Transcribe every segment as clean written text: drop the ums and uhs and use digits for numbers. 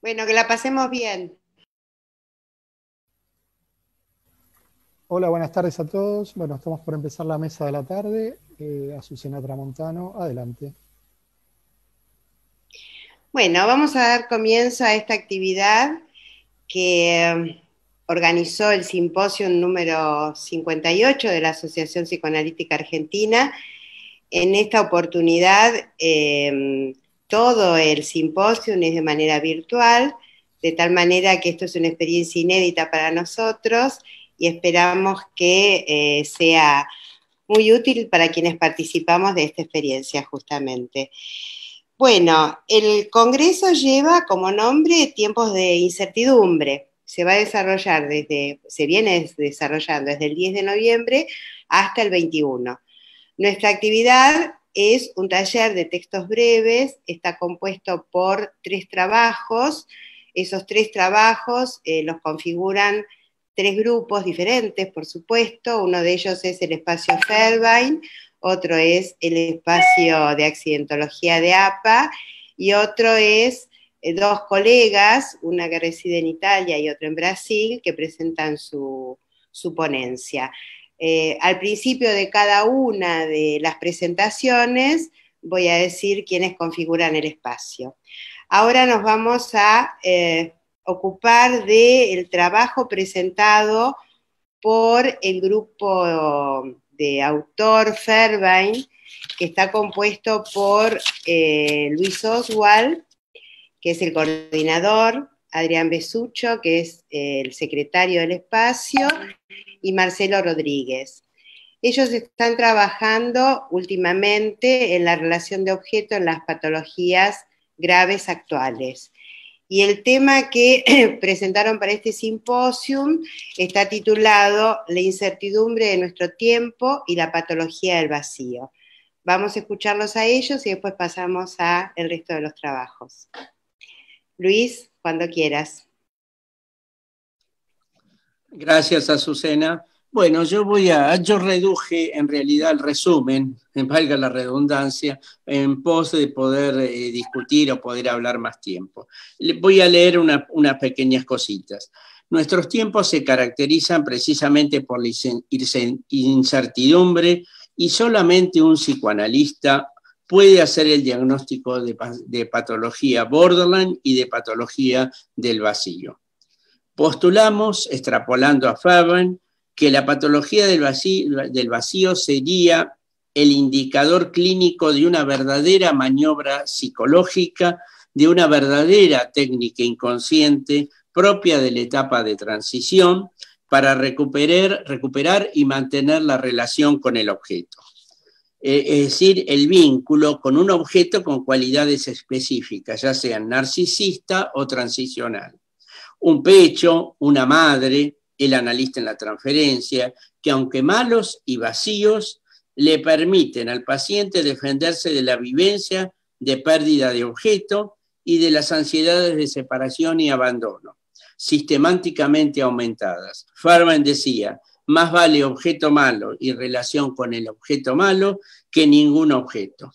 Bueno, que la pasemos bien. Hola, buenas tardes a todos. Bueno, estamos por empezar la mesa de la tarde. Azucena Tramontano, adelante. Bueno, vamos a dar comienzo a esta actividad que organizó el simposio número 58 de la Asociación Psicoanalítica Argentina. En esta oportunidad, todo el simposio es de manera virtual, de tal manera que esto es una experiencia inédita para nosotros y esperamos que sea muy útil para quienes participamos de esta experiencia justamente. Bueno, el Congreso lleva como nombre Tiempos de Incertidumbre. Se viene desarrollando desde el 10 de noviembre hasta el 21. Nuestra actividad es un taller de textos breves, está compuesto por 3 trabajos. Esos 3 trabajos los configuran 3 grupos diferentes, por supuesto. Uno de ellos es el espacio Fairbairn, otro es el espacio de accidentología de APA, y otro es 2 colegas, una que reside en Italia y otra en Brasil, que presentan su ponencia. Al principio de cada una de las presentaciones voy a decir quiénes configuran el espacio. Ahora nos vamos a ocupar del trabajo presentado por el grupo de autor Fairbairn, que está compuesto por Luis Oswald, que es el coordinador, Adrián Besucho, que es el secretario del espacio, y Marcelo Rodríguez. Ellos están trabajando últimamente en la relación de objeto en las patologías graves actuales. Y el tema que presentaron para este simposium está titulado La incertidumbre de nuestro tiempo y la patología del vacío. Vamos a escucharlos a ellos y después pasamos al resto de los trabajos. Luis, cuando quieras. Gracias, Azucena. Bueno, yo reduje en realidad el resumen, valga la redundancia, en pos de poder discutir o poder hablar más tiempo. Voy a leer unas pequeñas cositas. Nuestros tiempos se caracterizan precisamente por la incertidumbre y solamente un psicoanalista puede hacer el diagnóstico de patología borderline y de patología del vacío. Postulamos, extrapolando a Fairbairn, que la patología del vacío sería el indicador clínico de una verdadera maniobra psicológica, de una verdadera técnica inconsciente propia de la etapa de transición para recuperar y mantener la relación con el objeto. Es decir, el vínculo con un objeto con cualidades específicas, ya sean narcisista o transicional. Un pecho, una madre, el analista en la transferencia, que aunque malos y vacíos, le permiten al paciente defenderse de la vivencia de pérdida de objeto y de las ansiedades de separación y abandono, sistemáticamente aumentadas. Fairbairn decía, más vale objeto malo y relación con el objeto malo que ningún objeto.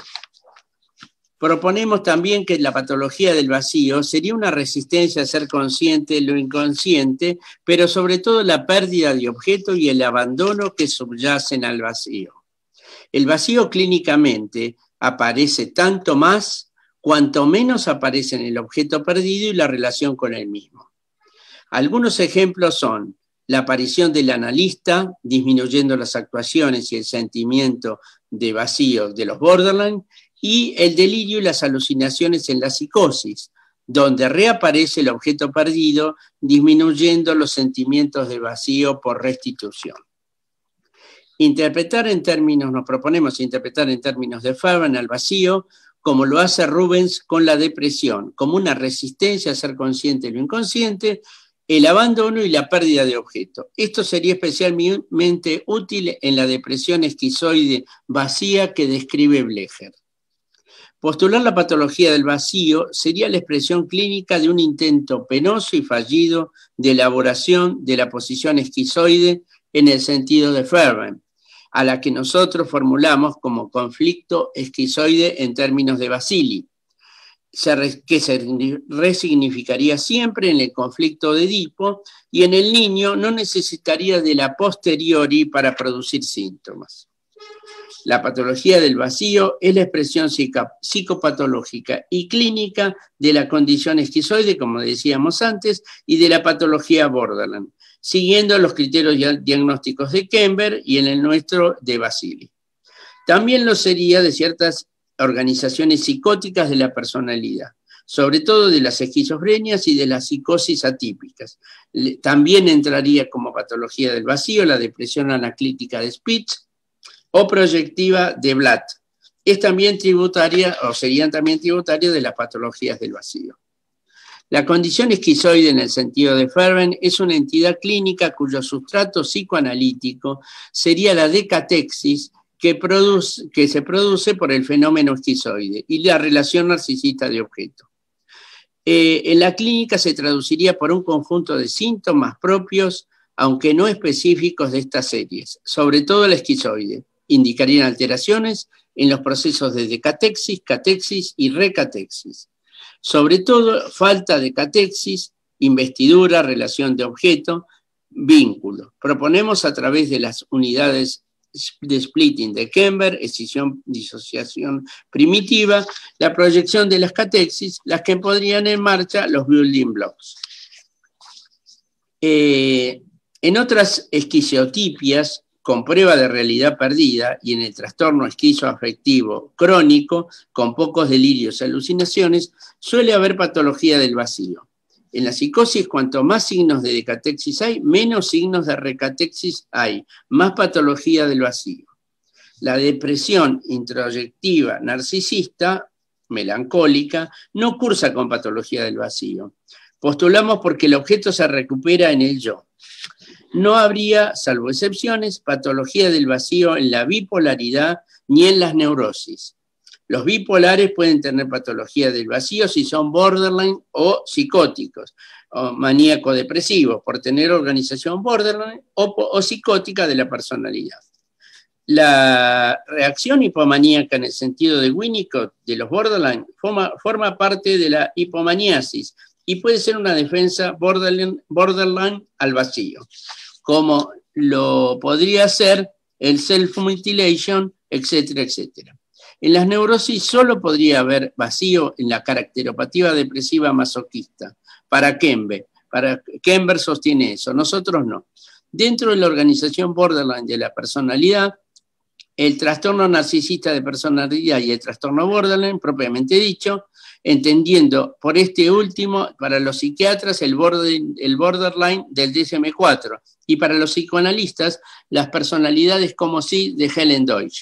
Proponemos también que la patología del vacío sería una resistencia a ser consciente de lo inconsciente, pero sobre todo la pérdida de objeto y el abandono que subyacen al vacío. El vacío clínicamente aparece tanto más cuanto menos aparece en el objeto perdido y la relación con el mismo. Algunos ejemplos son la aparición del analista, disminuyendo las actuaciones y el sentimiento de vacío de los borderline, y el delirio y las alucinaciones en la psicosis, donde reaparece el objeto perdido, disminuyendo los sentimientos de vacío por restitución. Nos proponemos interpretar en términos de Fairbairn al vacío, como lo hace Rubens con la depresión, como una resistencia a ser consciente de lo inconsciente, el abandono y la pérdida de objeto. Esto sería especialmente útil en la depresión esquizoide vacía que describe Blecher. Postular la patología del vacío sería la expresión clínica de un intento penoso y fallido de elaboración de la posición esquizoide en el sentido de Fairbairn, a la que nosotros formulamos como conflicto esquizoide en términos de Basili. que se resignificaría siempre en el conflicto de Edipo, y en el niño no necesitaría de la posteriori para producir síntomas. La patología del vacío es la expresión psicopatológica y clínica de la condición esquizoide, como decíamos antes, y de la patología borderline, siguiendo los criterios diagnósticos de Kember y en el nuestro de Basili. También lo sería de ciertas organizaciones psicóticas de la personalidad, sobre todo de las esquizofrenias y de las psicosis atípicas. También entraría como patología del vacío la depresión anaclítica de Spitz o proyectiva de Blatt. Es también tributaria, o serían también tributarias de las patologías del vacío. La condición esquizoide en el sentido de Ferben es una entidad clínica cuyo sustrato psicoanalítico sería la decatexis que se produce por el fenómeno esquizoide y la relación narcisista de objeto. En la clínica se traduciría por un conjunto de síntomas propios, aunque no específicos de estas series, sobre todo la esquizoide. Indicarían alteraciones en los procesos de decatexis, catexis y recatexis. Sobre todo, falta de catexis, investidura, relación de objeto, vínculo. Proponemos a través de las unidades de splitting de Kember, escisión, disociación primitiva, la proyección de las catexis, las que pondrían en marcha los building blocks. En otras esquizotipias, con prueba de realidad perdida, y en el trastorno esquizoafectivo crónico, con pocos delirios y alucinaciones, suele haber patología del vacío. En la psicosis, cuanto más signos de decatexis hay, menos signos de recatexis hay, más patología del vacío. La depresión introyectiva narcisista, melancólica, no cursa con patología del vacío. Postulamos porque el objeto se recupera en el yo. No habría, salvo excepciones, patología del vacío en la bipolaridad ni en las neurosis. Los bipolares pueden tener patología del vacío si son borderline o psicóticos, o maníaco-depresivos, por tener organización borderline o psicótica de la personalidad. La reacción hipomaníaca en el sentido de Winnicott de los borderline forma parte de la hipomaniasis y puede ser una defensa borderline al vacío, como lo podría ser el self-mutilation, etcétera, etcétera. En las neurosis solo podría haber vacío en la caracteropatía depresiva masoquista. Para Kember sostiene eso, nosotros no. Dentro de la organización borderline de la personalidad, el trastorno narcisista de personalidad y el trastorno borderline, propiamente dicho, entendiendo por este último, para los psiquiatras, el borderline del DSM-4 y para los psicoanalistas, las personalidades como sí de Helen Deutsch.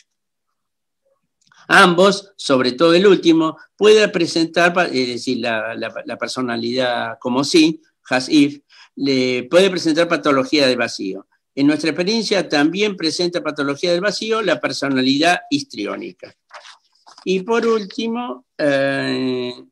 Ambos, sobre todo el último, puede presentar, es decir, la personalidad como sí, has if, puede presentar patología de vacío. En nuestra experiencia también presenta patología del vacío la personalidad histriónica. Y por último, el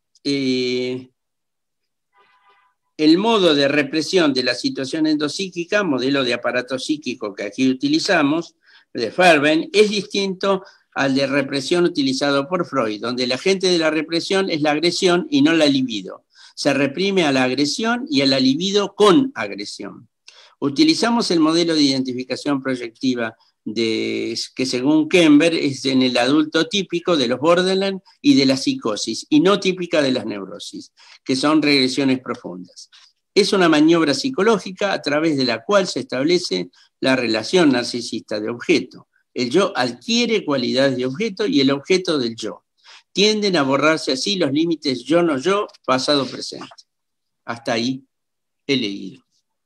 modo de represión de la situación endopsíquica, modelo de aparato psíquico que aquí utilizamos, de Ferben, es distinto al de represión utilizado por Freud, donde el agente de la represión es la agresión y no la libido. Se reprime a la agresión y a la libido con agresión. Utilizamos el modelo de identificación proyectiva que según Kember es en el adulto típico de los borderline y de la psicosis, y no típica de las neurosis, que son regresiones profundas. Es una maniobra psicológica a través de la cual se establece la relación narcisista de objeto. El yo adquiere cualidades de objeto y el objeto del yo. Tienden a borrarse así los límites yo, no yo, pasado, presente. Hasta ahí he leído.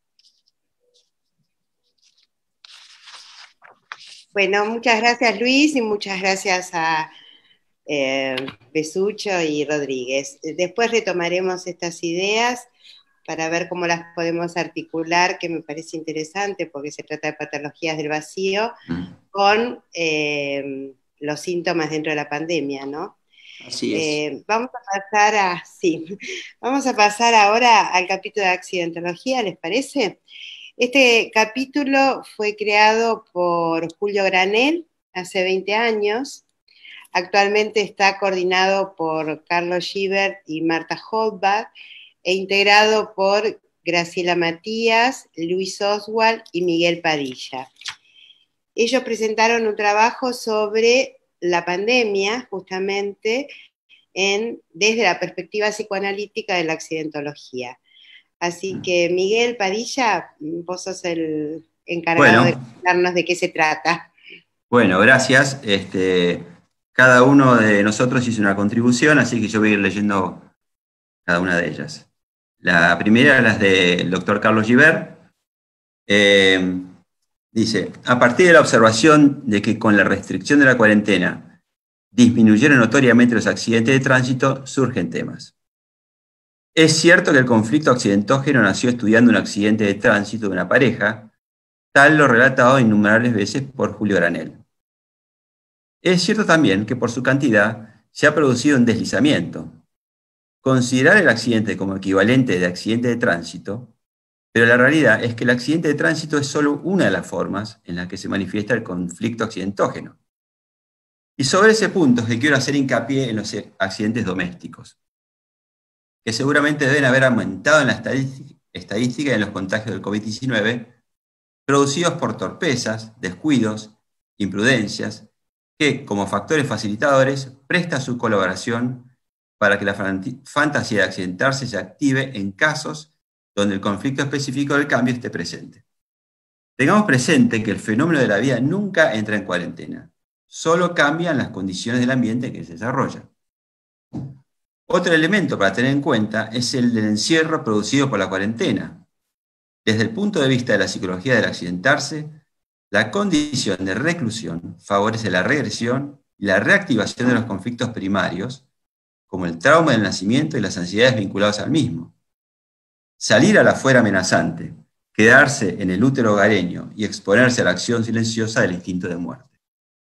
Bueno, muchas gracias Luis y muchas gracias a Besucho y Rodríguez. Después retomaremos estas ideas para ver cómo las podemos articular, que me parece interesante porque se trata de patologías del vacío, con los síntomas dentro de la pandemia, ¿no? Así es. Vamos a pasar ahora al capítulo de accidentología, ¿les parece? Este capítulo fue creado por Julio Granel hace 20 años Actualmente está coordinado por Carlos Gibert y Marta Holbach e integrado por Graciela Matías, Luis Oswald y Miguel Padilla. Ellos presentaron un trabajo sobre la pandemia, justamente, desde la perspectiva psicoanalítica de la accidentología. Así que, Miguel Padilla, vos sos el encargado de contarnos de qué se trata. Bueno, gracias. Cada uno de nosotros hizo una contribución, así que yo voy a ir leyendo cada una de ellas. La primera es la del doctor Carlos Gibert. Dice, a partir de la observación de que con la restricción de la cuarentena disminuyeron notoriamente los accidentes de tránsito, surgen temas. Es cierto que el conflicto accidentógeno nació estudiando un accidente de tránsito de una pareja, tal lo relatado innumerables veces por Julio Granel. Es cierto también que por su cantidad se ha producido un deslizamiento. Considerar el accidente como equivalente de accidente de tránsito, pero la realidad es que el accidente de tránsito es solo una de las formas en las que se manifiesta el conflicto accidentógeno. Y sobre ese punto es que quiero hacer hincapié en los accidentes domésticos, que seguramente deben haber aumentado en la estadística de los contagios del COVID-19, producidos por torpezas, descuidos, imprudencias, que, como factores facilitadores, presta su colaboración para que la fantasía de accidentarse se active en casos donde el conflicto específico del cambio esté presente. Tengamos presente que el fenómeno de la vida nunca entra en cuarentena, solo cambian las condiciones del ambiente en que se desarrolla. Otro elemento para tener en cuenta es el del encierro producido por la cuarentena. Desde el punto de vista de la psicología del accidentarse, la condición de reclusión favorece la regresión y la reactivación de los conflictos primarios, como el trauma del nacimiento y las ansiedades vinculadas al mismo. Salir a la afuera amenazante, quedarse en el útero hogareño y exponerse a la acción silenciosa del instinto de muerte.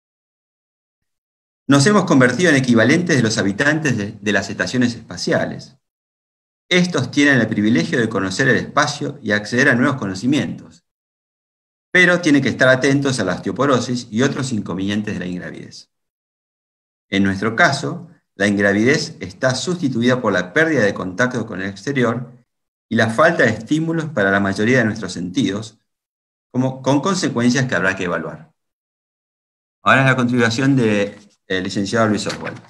Nos hemos convertido en equivalentes de los habitantes de las estaciones espaciales. Estos tienen el privilegio de conocer el espacio y acceder a nuevos conocimientos, pero tienen que estar atentos a la osteoporosis y otros inconvenientes de la ingravidez. En nuestro caso, la ingravidez está sustituida por la pérdida de contacto con el exterior y la falta de estímulos para la mayoría de nuestros sentidos, con consecuencias que habrá que evaluar. Ahora es la contribución del licenciado Luis Oswald.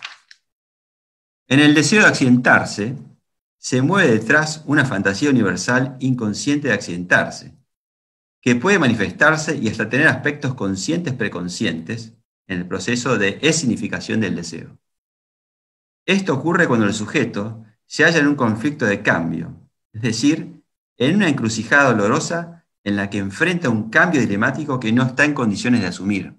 En el deseo de accidentarse, se mueve detrás una fantasía universal inconsciente de accidentarse, que puede manifestarse y hasta tener aspectos conscientes preconscientes en el proceso de escenificación del deseo. Esto ocurre cuando el sujeto se halla en un conflicto de cambio, es decir, en una encrucijada dolorosa en la que enfrenta un cambio dilemático que no está en condiciones de asumir.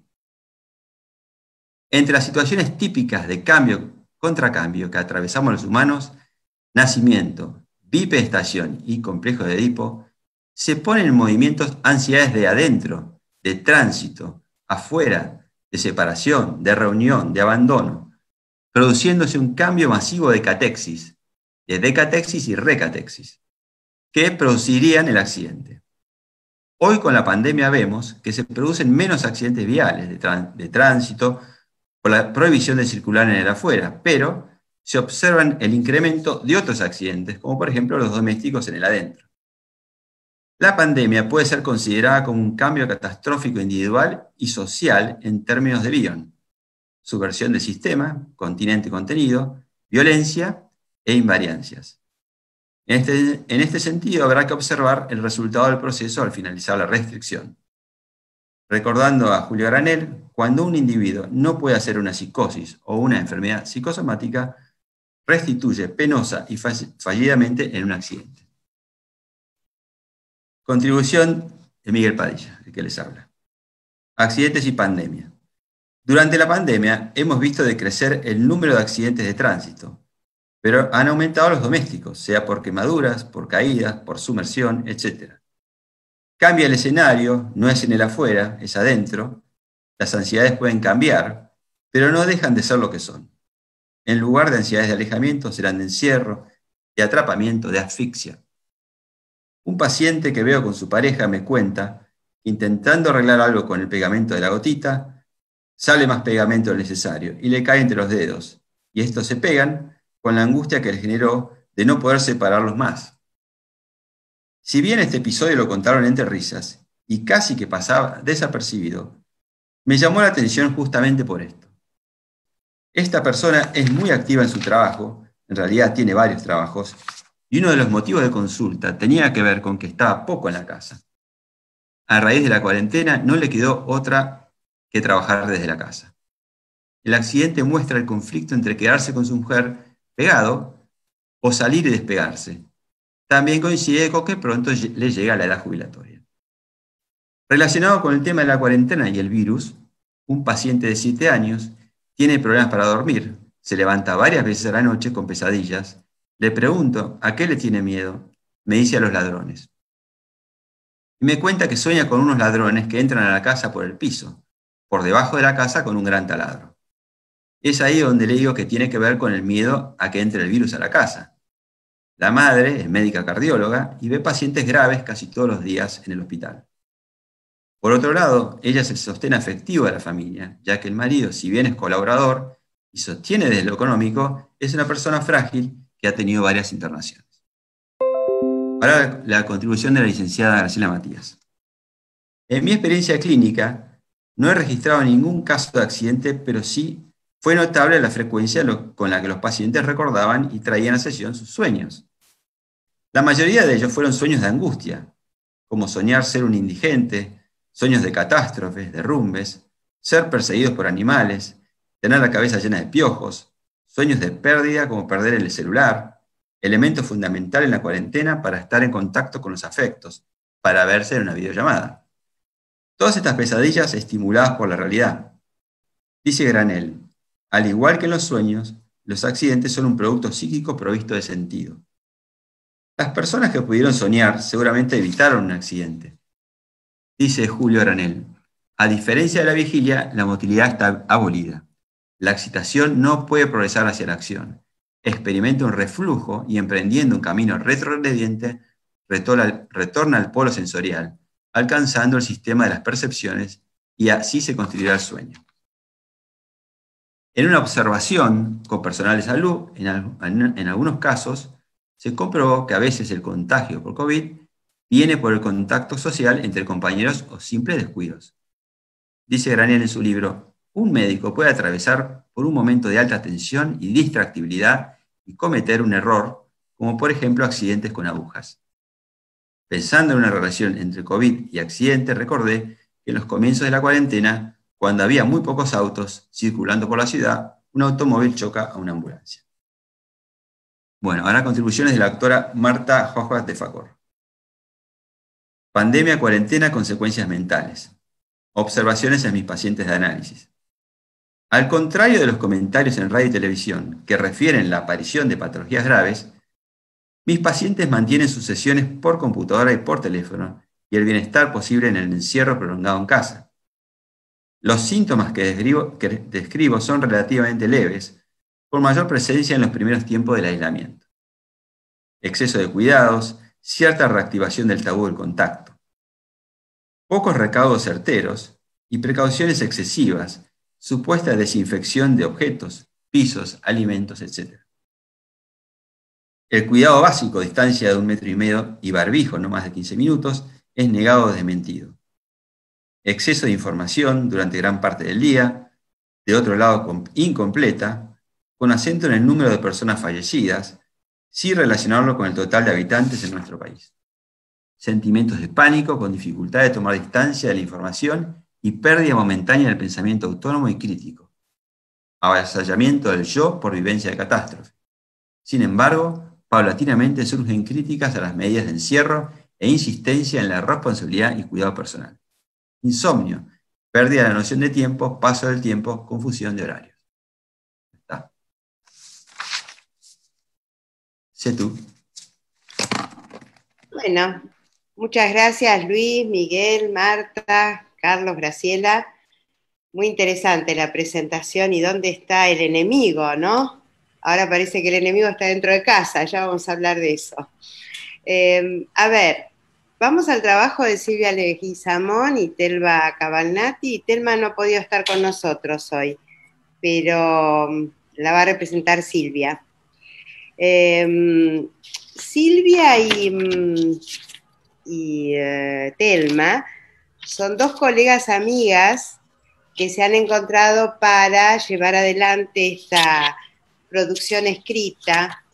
Entre las situaciones típicas de cambio contra cambio que atravesamos los humanos, nacimiento, bipedestación y complejo de Edipo, se ponen en movimiento ansiedades de adentro, de tránsito, afuera, de separación, de reunión, de abandono, produciéndose un cambio masivo de catexis, de decatexis y recatexis, que producirían el accidente. Hoy con la pandemia vemos que se producen menos accidentes viales de tránsito por la prohibición de circular en el afuera, pero se observan el incremento de otros accidentes, como por ejemplo los domésticos en el adentro. La pandemia puede ser considerada como un cambio catastrófico individual y social en términos de Bion: subversión del sistema, continente-contenido, violencia e invariancias. En este sentido, habrá que observar el resultado del proceso al finalizar la restricción. Recordando a Julio Granel, cuando un individuo no puede hacer una psicosis o una enfermedad psicosomática, restituye penosa y fallidamente en un accidente. Contribución de Miguel Padilla, el que les habla. Accidentes y pandemia. Durante la pandemia hemos visto decrecer el número de accidentes de tránsito, pero han aumentado los domésticos, sea por quemaduras, por caídas, por sumersión, etc. Cambia el escenario, no es en el afuera, es adentro. Las ansiedades pueden cambiar, pero no dejan de ser lo que son. En lugar de ansiedades de alejamiento, serán de encierro, de atrapamiento, de asfixia. Un paciente que veo con su pareja me cuenta que intentando arreglar algo con el pegamento de la gotita, Sale más pegamento del necesario y le cae entre los dedos, y estos se pegan con la angustia que le generó de no poder separarlos más. Si bien este episodio lo contaron entre risas, y casi que pasaba desapercibido, me llamó la atención justamente por esto. Esta persona es muy activa en su trabajo, en realidad tiene varios trabajos, y uno de los motivos de consulta tenía que ver con que estaba poco en la casa. A raíz de la cuarentena no le quedó otra que trabajar desde la casa. El accidente muestra el conflicto entre quedarse con su mujer pegado o salir y despegarse. También coincide con que pronto le llega la edad jubilatoria. Relacionado con el tema de la cuarentena y el virus, un paciente de 7 años tiene problemas para dormir, se levanta varias veces a la noche con pesadillas. Le pregunto a qué le tiene miedo, me dice a los ladrones. Y me cuenta que sueña con unos ladrones que entran a la casa por el piso, por debajo de la casa con un gran taladro. Es ahí donde le digo que tiene que ver con el miedo a que entre el virus a la casa. La madre es médica cardióloga y ve pacientes graves casi todos los días en el hospital. Por otro lado, ella es el sostén afectivo de la familia, ya que el marido, si bien es colaborador y sostiene desde lo económico, es una persona frágil que ha tenido varias internaciones. Ahora la contribución de la licenciada Graciela Matías. En mi experiencia clínica, no he registrado ningún caso de accidente, pero sí fue notable la frecuencia con la que los pacientes recordaban y traían a sesión sus sueños. La mayoría de ellos fueron sueños de angustia, como soñar ser un indigente, sueños de catástrofes, derrumbes, ser perseguidos por animales, tener la cabeza llena de piojos, sueños de pérdida como perder el celular, elemento fundamental en la cuarentena para estar en contacto con los afectos, para verse en una videollamada. Todas estas pesadillas estimuladas por la realidad. Dice Granel, al igual que en los sueños, los accidentes son un producto psíquico provisto de sentido. Las personas que pudieron soñar seguramente evitaron un accidente. Dice Julio Granel, a diferencia de la vigilia, la motilidad está abolida. La excitación no puede progresar hacia la acción. Experimenta un reflujo y emprendiendo un camino retrogrediente, retorna al polo sensorial, alcanzando el sistema de las percepciones y así se construirá el sueño. En una observación con personal de salud, en algunos casos, se comprobó que a veces el contagio por COVID viene por el contacto social entre compañeros o simples descuidos. Dice Granel en su libro, un médico puede atravesar por un momento de alta tensión y distractibilidad y cometer un error, como por ejemplo accidentes con agujas. Pensando en una relación entre COVID y accidente, recordé que en los comienzos de la cuarentena, cuando había muy pocos autos circulando por la ciudad, un automóvil choca a una ambulancia. Bueno, ahora contribuciones de la doctora Marta Hojas de Facor. Pandemia, cuarentena, consecuencias mentales. Observaciones en mis pacientes de análisis. Al contrario de los comentarios en radio y televisión que refieren la aparición de patologías graves, mis pacientes mantienen sus sesiones por computadora y por teléfono y el bienestar posible en el encierro prolongado en casa. Los síntomas que describo son relativamente leves, con mayor presencia en los primeros tiempos del aislamiento. Exceso de cuidados, cierta reactivación del tabú del contacto. Pocos recaudos certeros y precauciones excesivas, supuesta desinfección de objetos, pisos, alimentos, etc. El cuidado básico, distancia de 1,5 metros y barbijo no más de 15 minutos, es negado o desmentido. Exceso de información durante gran parte del día, de otro lado incompleta, con acento en el número de personas fallecidas, sin relacionarlo con el total de habitantes en nuestro país. Sentimientos de pánico con dificultad de tomar distancia de la información y pérdida momentánea del pensamiento autónomo y crítico. Avasallamiento del yo por vivencia de catástrofe. Sin embargo, paulatinamente surgen críticas a las medidas de encierro e insistencia en la responsabilidad y cuidado personal. Insomnio, pérdida de la noción de tiempo, paso del tiempo, confusión de horarios. ¿Está? Sé tú. Bueno, muchas gracias Luis, Miguel, Marta, Carlos, Graciela. Muy interesante la presentación y dónde está el enemigo, ¿no? Ahora parece que el enemigo está dentro de casa, ya vamos a hablar de eso. A ver, vamos al trabajo de Silvia Leguizamón y Telma Cavalnati. Telma no ha podido estar con nosotros hoy, pero la va a representar Silvia. Silvia y Telma son dos colegas amigas que se han encontrado para llevar adelante esta producción escrita.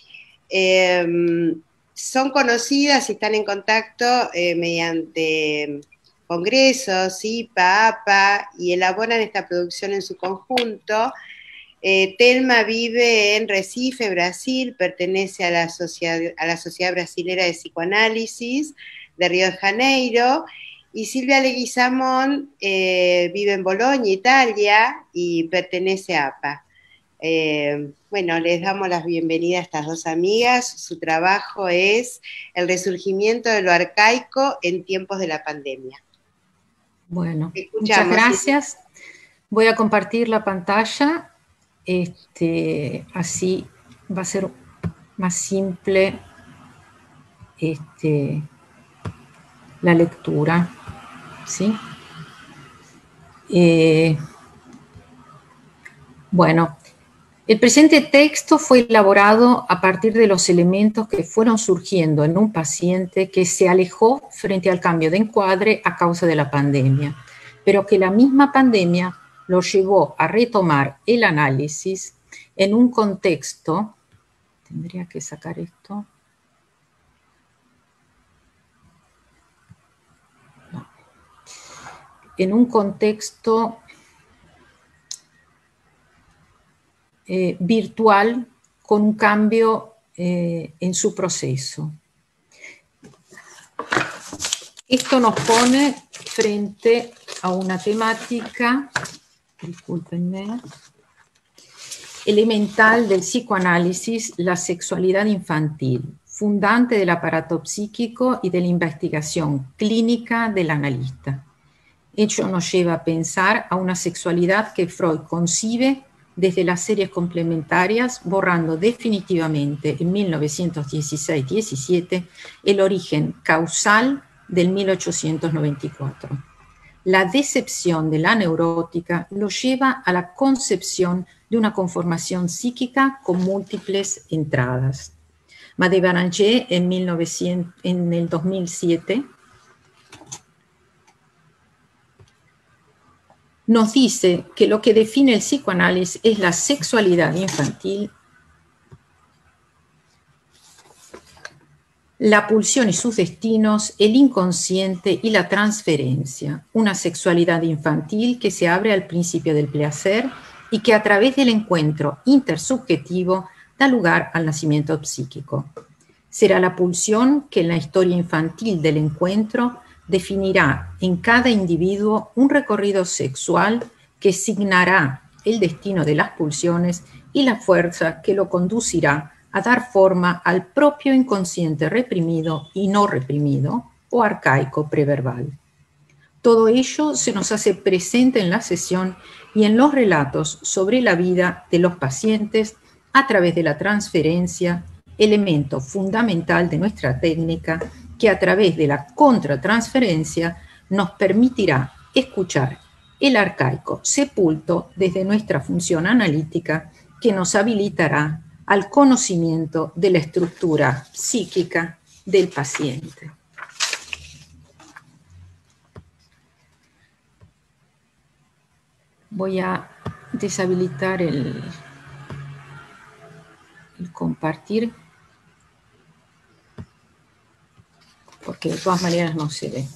Son conocidas y están en contacto mediante congresos, IPA, APA, y elaboran esta producción en su conjunto. Telma vive en Recife, Brasil, pertenece a la Sociedad Brasilera de Psicoanálisis de Río de Janeiro, y Silvia Leguizamón vive en Bolonia, Italia, y pertenece a APA. Bueno, les damos la bienvenida a estas dos amigas. Su trabajo es el resurgimiento de lo arcaico en tiempos de la pandemia. Bueno, muchas gracias. Voy a compartir la pantalla. Así va a ser más simple la lectura, ¿sí? Bueno, el presente texto fue elaborado a partir de los elementos que fueron surgiendo en un paciente que se alejó frente al cambio de encuadre a causa de la pandemia, pero que la misma pandemia lo llevó a retomar el análisis en un contexto, tendría que sacar esto, no, en un contexto virtual con un cambio en su proceso. Esto nos pone frente a una temática, discúlpenme, elemental del psicoanálisis, la sexualidad infantil, fundante del aparato psíquico y de la investigación clínica del analista. Ello nos lleva a pensar a una sexualidad que Freud concibe desde las series complementarias, borrando definitivamente en 1916-17 el origen causal del 1894. La decepción de la neurótica lo lleva a la concepción de una conformación psíquica con múltiples entradas. Madé Beranger en el 2007 nos dice que lo que define el psicoanálisis es la sexualidad infantil, la pulsión y sus destinos, el inconsciente y la transferencia. Una sexualidad infantil que se abre al principio del placer y que a través del encuentro intersubjetivo da lugar al nacimiento psíquico. Será la pulsión que en la historia infantil del encuentro definirá en cada individuo un recorrido sexual que signará el destino de las pulsiones y la fuerza que lo conducirá a dar forma al propio inconsciente reprimido y no reprimido o arcaico preverbal. Todo ello se nos hace presente en la sesión y en los relatos sobre la vida de los pacientes a través de la transferencia, elemento fundamental de nuestra técnica que a través de la contratransferencia nos permitirá escuchar el arcaico sepulto desde nuestra función analítica que nos habilitará al conocimiento de la estructura psíquica del paciente. Voy a deshabilitar el compartir, porque de todas maneras no se ve.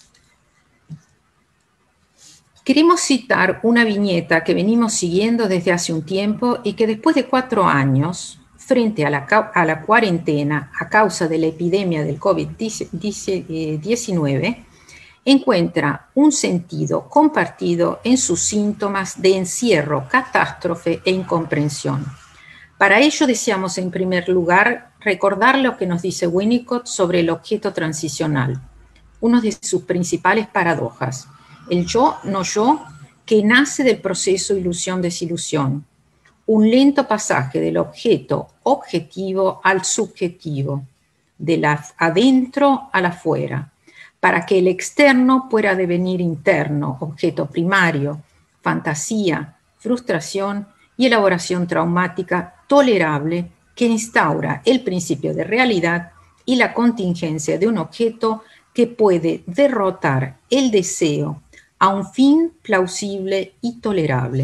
Queremos citar una viñeta que venimos siguiendo desde hace un tiempo y que después de 4 años, frente a la cuarentena a causa de la epidemia del COVID-19, encuentra un sentido compartido en sus síntomas de encierro, catástrofe e incomprensión. Para ello deseamos en primer lugar recordar lo que nos dice Winnicott sobre el objeto transicional, una de sus principales paradojas, el yo, no yo, que nace del proceso ilusión-desilusión, un lento pasaje del objeto objetivo al subjetivo, de la adentro a la afuera, para que el externo pueda devenir interno, objeto primario, fantasía, frustración y elaboración traumática tolerable que instaura el principio de realidad y la contingencia de un objeto que puede derrotar el deseo a un fin plausible y tolerable.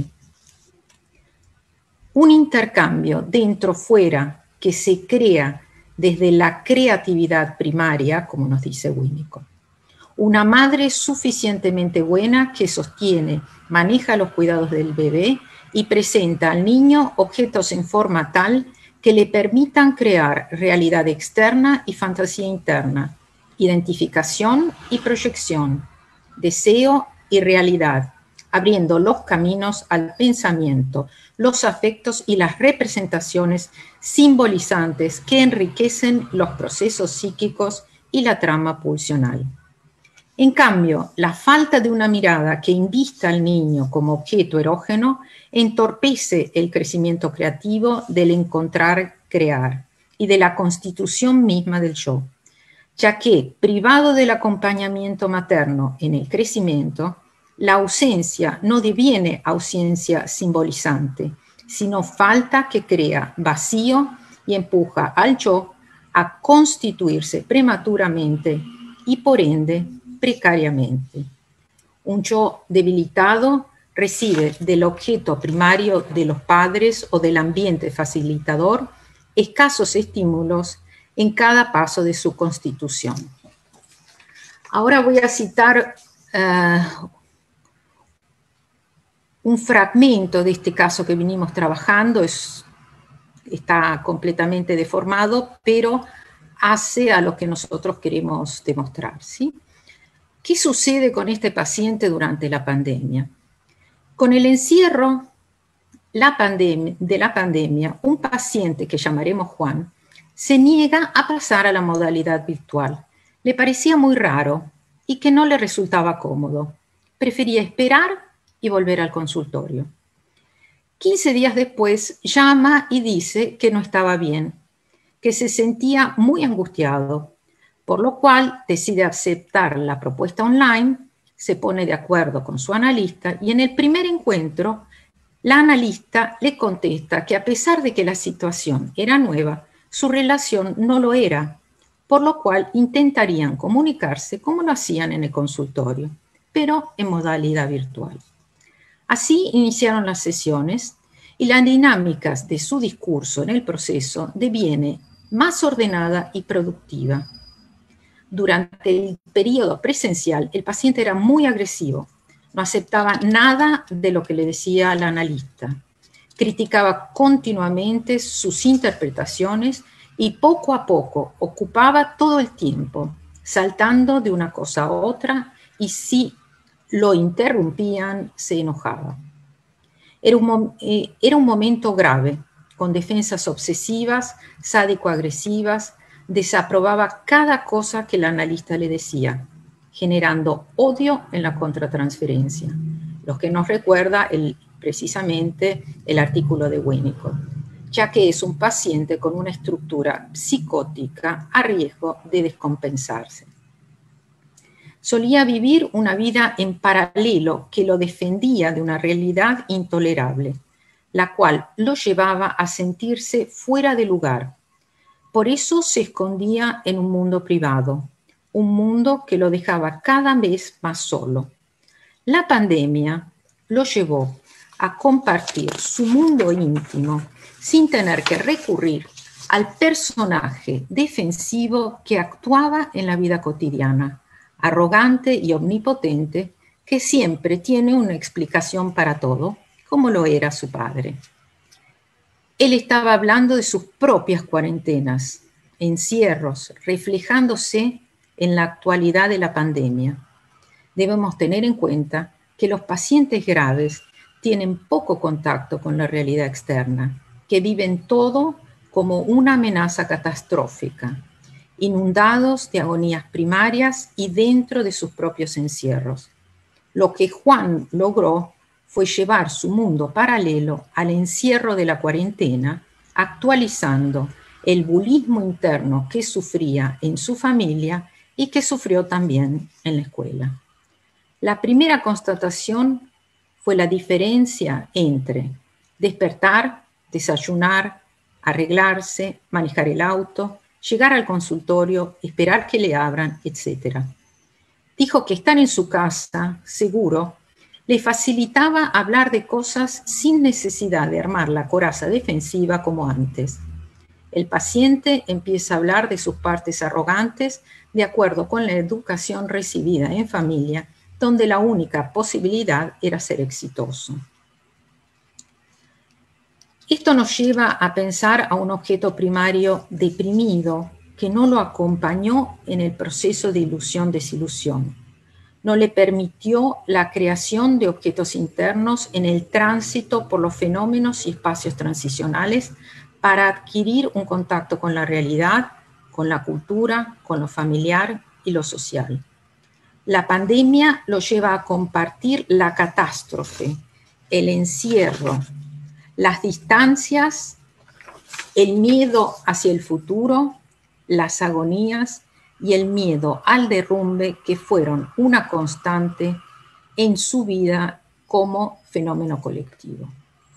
Un intercambio dentro-fuera que se crea desde la creatividad primaria, como nos dice Winnicott. Una madre suficientemente buena que sostiene, maneja los cuidados del bebé y presenta al niño objetos en forma tal que le permitan crear realidad externa y fantasía interna, identificación y proyección, deseo y realidad, abriendo los caminos al pensamiento, los afectos y las representaciones simbolizantes que enriquecen los procesos psíquicos y la trama pulsional. En cambio, la falta de una mirada que invista al niño como objeto erógeno entorpece el crecimiento creativo del encontrar-crear y de la constitución misma del yo, ya que, privado del acompañamiento materno en el crecimiento, la ausencia no deviene ausencia simbolizante, sino falta que crea vacío y empuja al yo a constituirse prematuramente y por ende precariamente. Un yo debilitado recibe del objeto primario de los padres o del ambiente facilitador escasos estímulos en cada paso de su constitución. Ahora voy a citar un fragmento de este caso que vinimos trabajando, está completamente deformado, pero hace a lo que nosotros queremos demostrar, ¿sí? ¿Qué sucede con este paciente durante la pandemia? Con el encierro de la pandemia, un paciente que llamaremos Juan se niega a pasar a la modalidad virtual. Le parecía muy raro y que no le resultaba cómodo. Prefería esperar y volver al consultorio. 15 días después llama y dice que no estaba bien, que se sentía muy angustiado, por lo cual decide aceptar la propuesta online, se pone de acuerdo con su analista y en el primer encuentro la analista le contesta que a pesar de que la situación era nueva, su relación no lo era, por lo cual intentarían comunicarse como lo hacían en el consultorio, pero en modalidad virtual. Así iniciaron las sesiones y las dinámicas de su discurso en el proceso deviene más ordenada y productiva. Durante el periodo presencial, el paciente era muy agresivo, no aceptaba nada de lo que le decía la analista, criticaba continuamente sus interpretaciones y poco a poco ocupaba todo el tiempo, saltando de una cosa a otra y si lo interrumpían, se enojaba. Era un momento grave, con defensas obsesivas, sádico-agresivas, desaprobaba cada cosa que el analista le decía, generando odio en la contratransferencia, lo que nos recuerda precisamente el artículo de Winnicott, ya que es un paciente con una estructura psicótica a riesgo de descompensarse. Solía vivir una vida en paralelo que lo defendía de una realidad intolerable, la cual lo llevaba a sentirse fuera de lugar. Por eso se escondía en un mundo privado, un mundo que lo dejaba cada vez más solo. La pandemia lo llevó a compartir su mundo íntimo sin tener que recurrir al personaje defensivo que actuaba en la vida cotidiana, arrogante y omnipotente, que siempre tiene una explicación para todo, como lo era su padre. Él estaba hablando de sus propias cuarentenas, encierros, reflejándose en la actualidad de la pandemia. Debemos tener en cuenta que los pacientes graves tienen poco contacto con la realidad externa, que viven todo como una amenaza catastrófica, inundados de agonías primarias y dentro de sus propios encierros. Lo que Juan logró fue llevar su mundo paralelo al encierro de la cuarentena, actualizando el bulismo interno que sufría en su familia y que sufrió también en la escuela. La primera constatación fue la diferencia entre despertar, desayunar, arreglarse, manejar el auto, llegar al consultorio, esperar que le abran, etc. Dijo que estar en su casa, seguro, le facilitaba hablar de cosas sin necesidad de armar la coraza defensiva como antes. El paciente empieza a hablar de sus partes arrogantes de acuerdo con la educación recibida en familia, donde la única posibilidad era ser exitoso. Esto nos lleva a pensar a un objeto primario deprimido que no lo acompañó en el proceso de ilusión-desilusión. No le permitió la creación de objetos internos en el tránsito por los fenómenos y espacios transicionales para adquirir un contacto con la realidad, con la cultura, con lo familiar y lo social. La pandemia lo lleva a compartir la catástrofe, el encierro, las distancias, el miedo hacia el futuro, las agonías y el miedo al derrumbe que fueron una constante en su vida como fenómeno colectivo.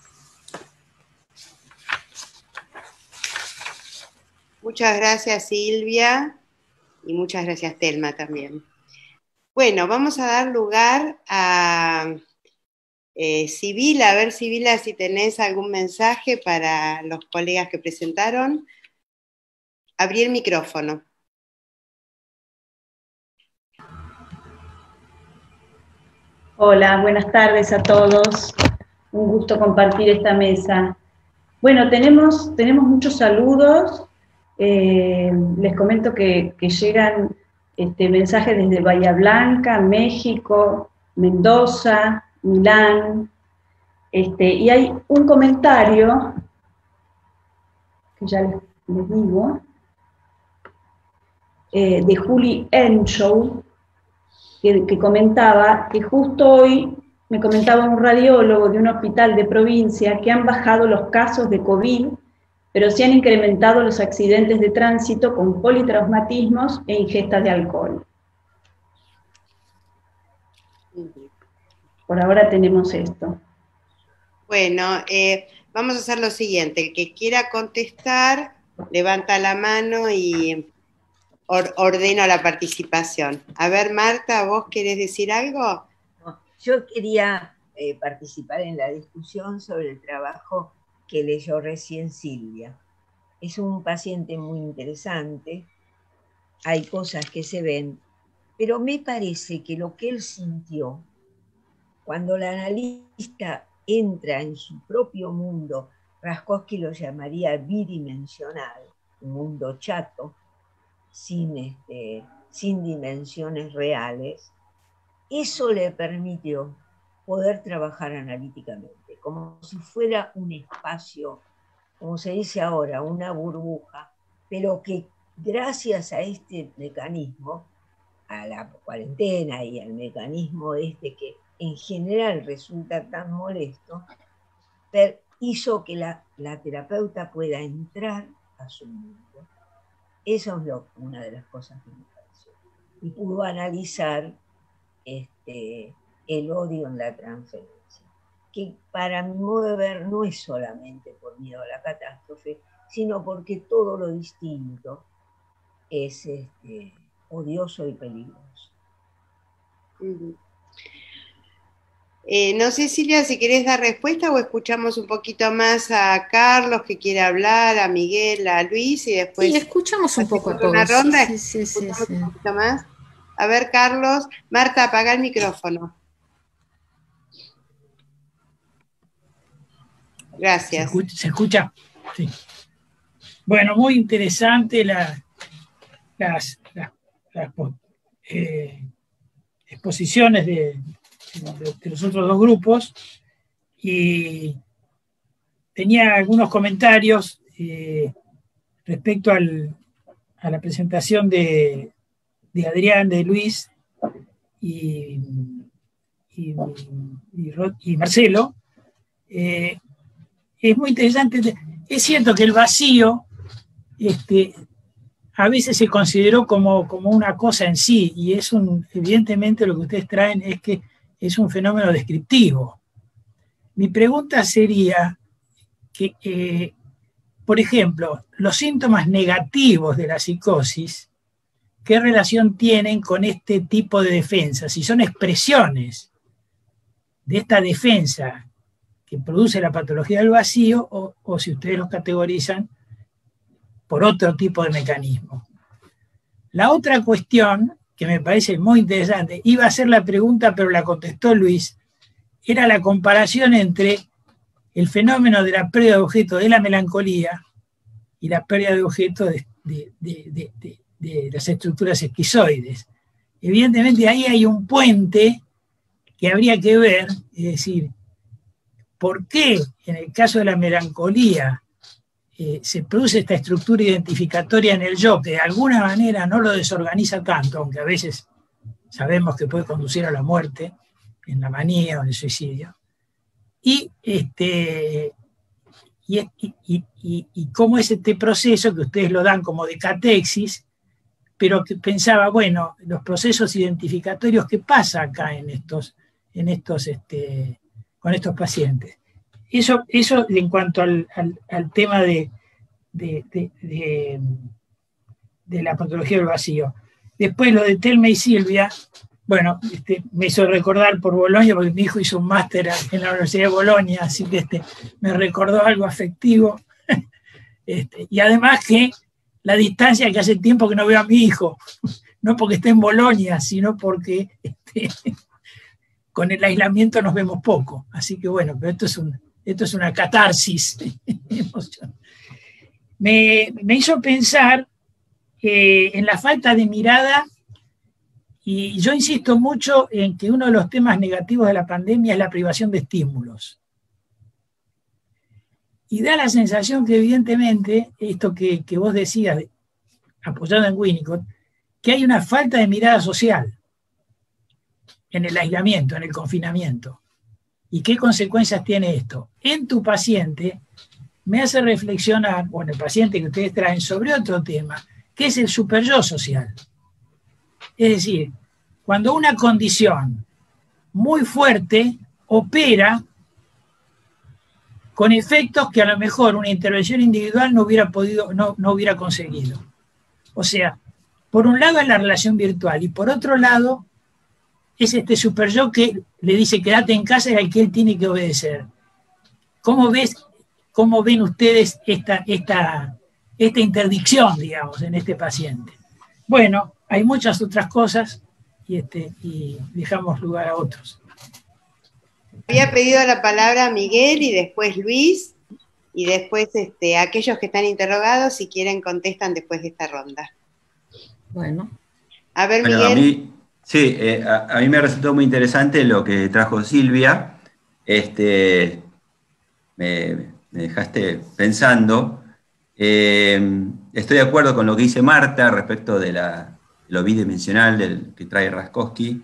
Muchas gracias, Silvia, y muchas gracias, Telma, también. Bueno, vamos a dar lugar a Sibila. A ver, Sibila, si tenés algún mensaje para los colegas que presentaron. Abrí el micrófono. Hola, buenas tardes a todos. Un gusto compartir esta mesa. Bueno, tenemos muchos saludos. Les comento que llegan mensajes desde Bahía Blanca, México, Mendoza, Milán. Y hay un comentario, que ya les digo, de Juli Enshow, que comentaba que justo hoy me comentaba un radiólogo de un hospital de provincia que han bajado los casos de COVID, pero se han incrementado los accidentes de tránsito con politraumatismos e ingestas de alcohol. Por ahora tenemos esto. Bueno, vamos a hacer lo siguiente. El que quiera contestar, levanta la mano y ordeno la participación. A ver, Marta, ¿vos querés decir algo? Yo quería participar en la discusión sobre el trabajo que leyó recién Silvia. Es un paciente muy interesante, hay cosas que se ven, pero me parece que lo que él sintió, cuando el analista entra en su propio mundo, Raskowski lo llamaría bidimensional, un mundo chato, sin dimensiones reales, eso le permitió poder trabajar analíticamente, como si fuera un espacio, como se dice ahora, una burbuja, pero que gracias a este mecanismo, a la cuarentena y al mecanismo que en general resulta tan molesto, hizo que la terapeuta pueda entrar a su mundo. Eso es una de las cosas que me pareció. Y pudo analizar el odio en la transferencia, que para mi modo de ver no es solamente por miedo a la catástrofe, sino porque todo lo distinto es odioso y peligroso. No sé, Silvia, si querés dar respuesta o escuchamos un poquito más a Carlos que quiere hablar, a Miguel, a Luis y después... Sí, escuchamos un poco a todos. Una ronda, sí. Un poquito más. A ver, Carlos. Marta, apaga el micrófono. Gracias. ¿Se escucha? Sí. Bueno, muy interesante las exposiciones de los otros dos grupos, y tenía algunos comentarios respecto a la presentación de Adrián, de Luis y Marcelo. Es muy interesante. Es cierto que el vacío a veces se consideró como una cosa en sí, y evidentemente lo que ustedes traen es que es un fenómeno descriptivo. Mi pregunta sería que, por ejemplo, los síntomas negativos de la psicosis, ¿qué relación tienen con este tipo de defensa? Si son expresiones de esta defensa que produce la patología del vacío, o si ustedes los categorizan por otro tipo de mecanismo. La otra cuestión, que me parece muy interesante, iba a ser la pregunta, pero la contestó Luis, era la comparación entre el fenómeno de la pérdida de objeto de la melancolía y la pérdida de objeto de las estructuras esquizoides. Evidentemente ahí hay un puente que habría que ver, es decir, ¿por qué en el caso de la melancolía se produce esta estructura identificatoria en el yo, que de alguna manera no lo desorganiza tanto, aunque a veces sabemos que puede conducir a la muerte, en la manía o en el suicidio? Y cómo es este proceso que ustedes lo dan como de catexis, pero que pensaba, bueno, los procesos identificatorios, ¿qué pasa acá con estos pacientes? Eso en cuanto al tema de la patología del vacío. Después lo de Telma y Silvia, bueno, me hizo recordar por Bolonia, porque mi hijo hizo un máster en la Universidad de Bolonia, así que me recordó algo afectivo. Y además que la distancia, que hace tiempo que no veo a mi hijo, no porque esté en Bolonia, sino porque con el aislamiento nos vemos poco. Así que bueno, pero esto es una catarsis emocional. Me hizo pensar en la falta de mirada, y yo insisto mucho en que uno de los temas negativos de la pandemia es la privación de estímulos. Y da la sensación que evidentemente, esto que vos decías, apoyado en Winnicott, que hay una falta de mirada social en el aislamiento, en el confinamiento. ¿Y qué consecuencias tiene esto? En tu paciente me hace reflexionar, bueno, el paciente que ustedes traen, sobre otro tema, que es el superyo social. Es decir, cuando una condición muy fuerte opera con efectos que a lo mejor una intervención individual no hubiera conseguido. O sea, por un lado es la relación virtual, y por otro lado es este superyo que le dice quédate en casa y al que él tiene que obedecer. ¿Cómo ven ustedes esta interdicción, digamos, en este paciente? Bueno, hay muchas otras cosas y dejamos lugar a otros. Había pedido la palabra Miguel y después Luis, y después aquellos que están interrogados, si quieren, contestan después de esta ronda. Bueno. A ver, bueno, Miguel. A mí me resultó muy interesante lo que trajo Silvia. Me dejaste pensando. Estoy de acuerdo con lo que dice Marta respecto de lo bidimensional que trae Raskowski.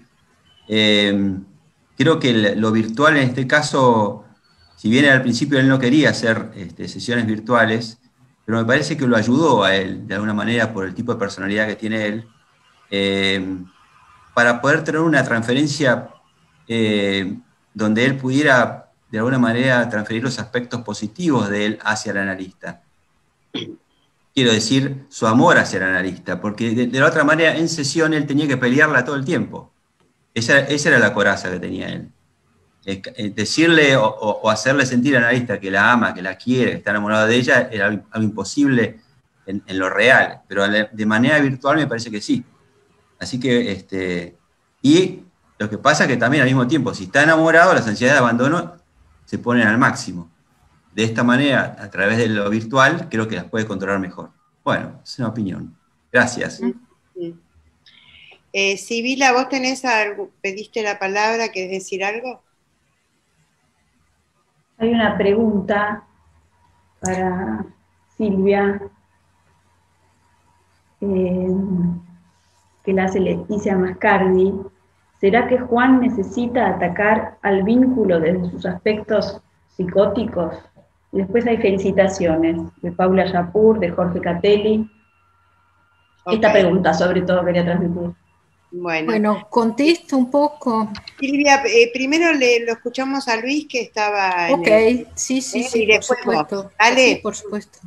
Creo que lo virtual en este caso, si bien al principio él no quería hacer sesiones virtuales, pero me parece que lo ayudó a él, de alguna manera, por el tipo de personalidad que tiene él, para poder tener una transferencia donde él pudiera, de alguna manera, transferir los aspectos positivos de él hacia el analista. Quiero decir, su amor hacia el analista, porque de la otra manera, en sesión, él tenía que pelearla todo el tiempo. Esa era la coraza que tenía él. Decirle o hacerle sentir al analista que la ama, que la quiere, que está enamorado de ella, era algo imposible en lo real, pero de manera virtual me parece que sí. Así que, y lo que pasa es que también al mismo tiempo, si está enamorado, las ansiedades de abandono se ponen al máximo. De esta manera, a través de lo virtual, creo que las puede controlar mejor. Bueno, es una opinión. Gracias. Sibila, ¿vos pediste la palabra? ¿Querés decir algo? Hay una pregunta para Silvia que la hace Leticia Mascardi. ¿Será que Juan necesita atacar al vínculo desde sus aspectos psicóticos? Y después hay felicitaciones de Paula Yapur, de Jorge Catelli. Esta pregunta sobre todo quería transmitir. Bueno, contesto un poco. Silvia, primero lo escuchamos a Luis, que estaba Ok, sí, y por supuesto. Dale. Sí, por supuesto.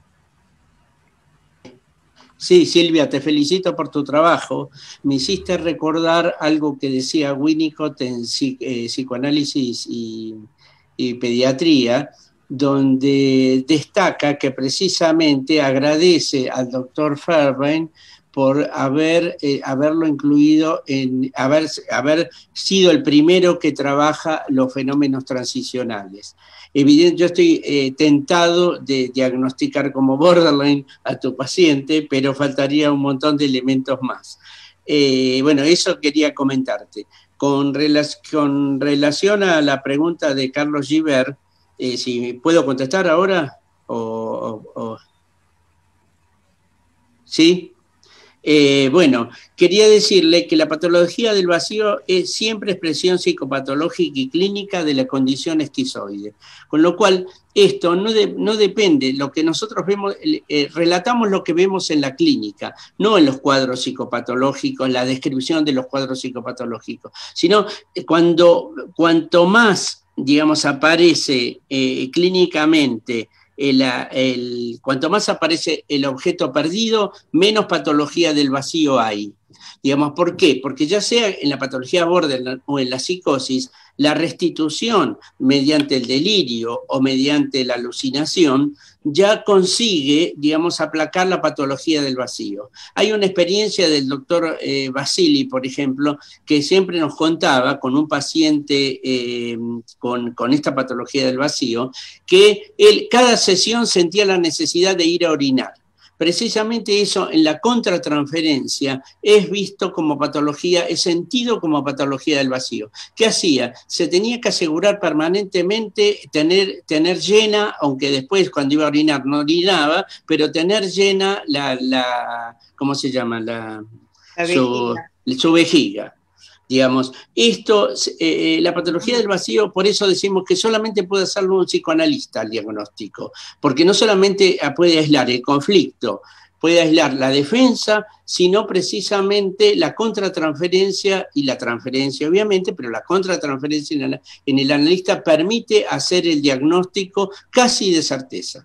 Sí, Silvia, te felicito por tu trabajo. Me hiciste recordar algo que decía Winnicott en psicoanálisis y pediatría, donde destaca que precisamente agradece al doctor Fairbairn por haberlo incluido haber sido el primero que trabaja los fenómenos transicionales. Evidente, yo estoy tentado de diagnosticar como borderline a tu paciente, pero faltaría un montón de elementos más. Bueno, eso quería comentarte. Con relación a la pregunta de Carlos Gibert, si puedo contestar ahora ¿sí? Bueno, quería decirle que la patología del vacío es siempre expresión psicopatológica y clínica de la condición esquizoide, con lo cual esto no depende, lo que nosotros vemos, relatamos lo que vemos en la clínica, no en los cuadros psicopatológicos, la descripción de los cuadros psicopatológicos, sino cuanto más, digamos, aparece clínicamente, cuanto más aparece el objeto perdido, menos patología del vacío hay. Digamos, ¿por qué? Porque ya sea en la patología borderline o en la psicosis, la restitución mediante el delirio o mediante la alucinación ya consigue, digamos, aplacar la patología del vacío. Hay una experiencia del doctor Basili, por ejemplo, que siempre nos contaba con un paciente con esta patología del vacío, que él cada sesión sentía la necesidad de ir a orinar. Precisamente eso en la contratransferencia es visto como patología, es sentido como patología del vacío. ¿Qué hacía? Se tenía que asegurar permanentemente tener llena, aunque después cuando iba a orinar no orinaba, pero tener llena ¿cómo se llama? Su vejiga. Digamos, la patología del vacío, por eso decimos que solamente puede hacerlo un psicoanalista el diagnóstico, porque no solamente puede aislar el conflicto, puede aislar la defensa, sino precisamente la contratransferencia y la transferencia, obviamente, pero la contratransferencia en el analista permite hacer el diagnóstico casi de certeza.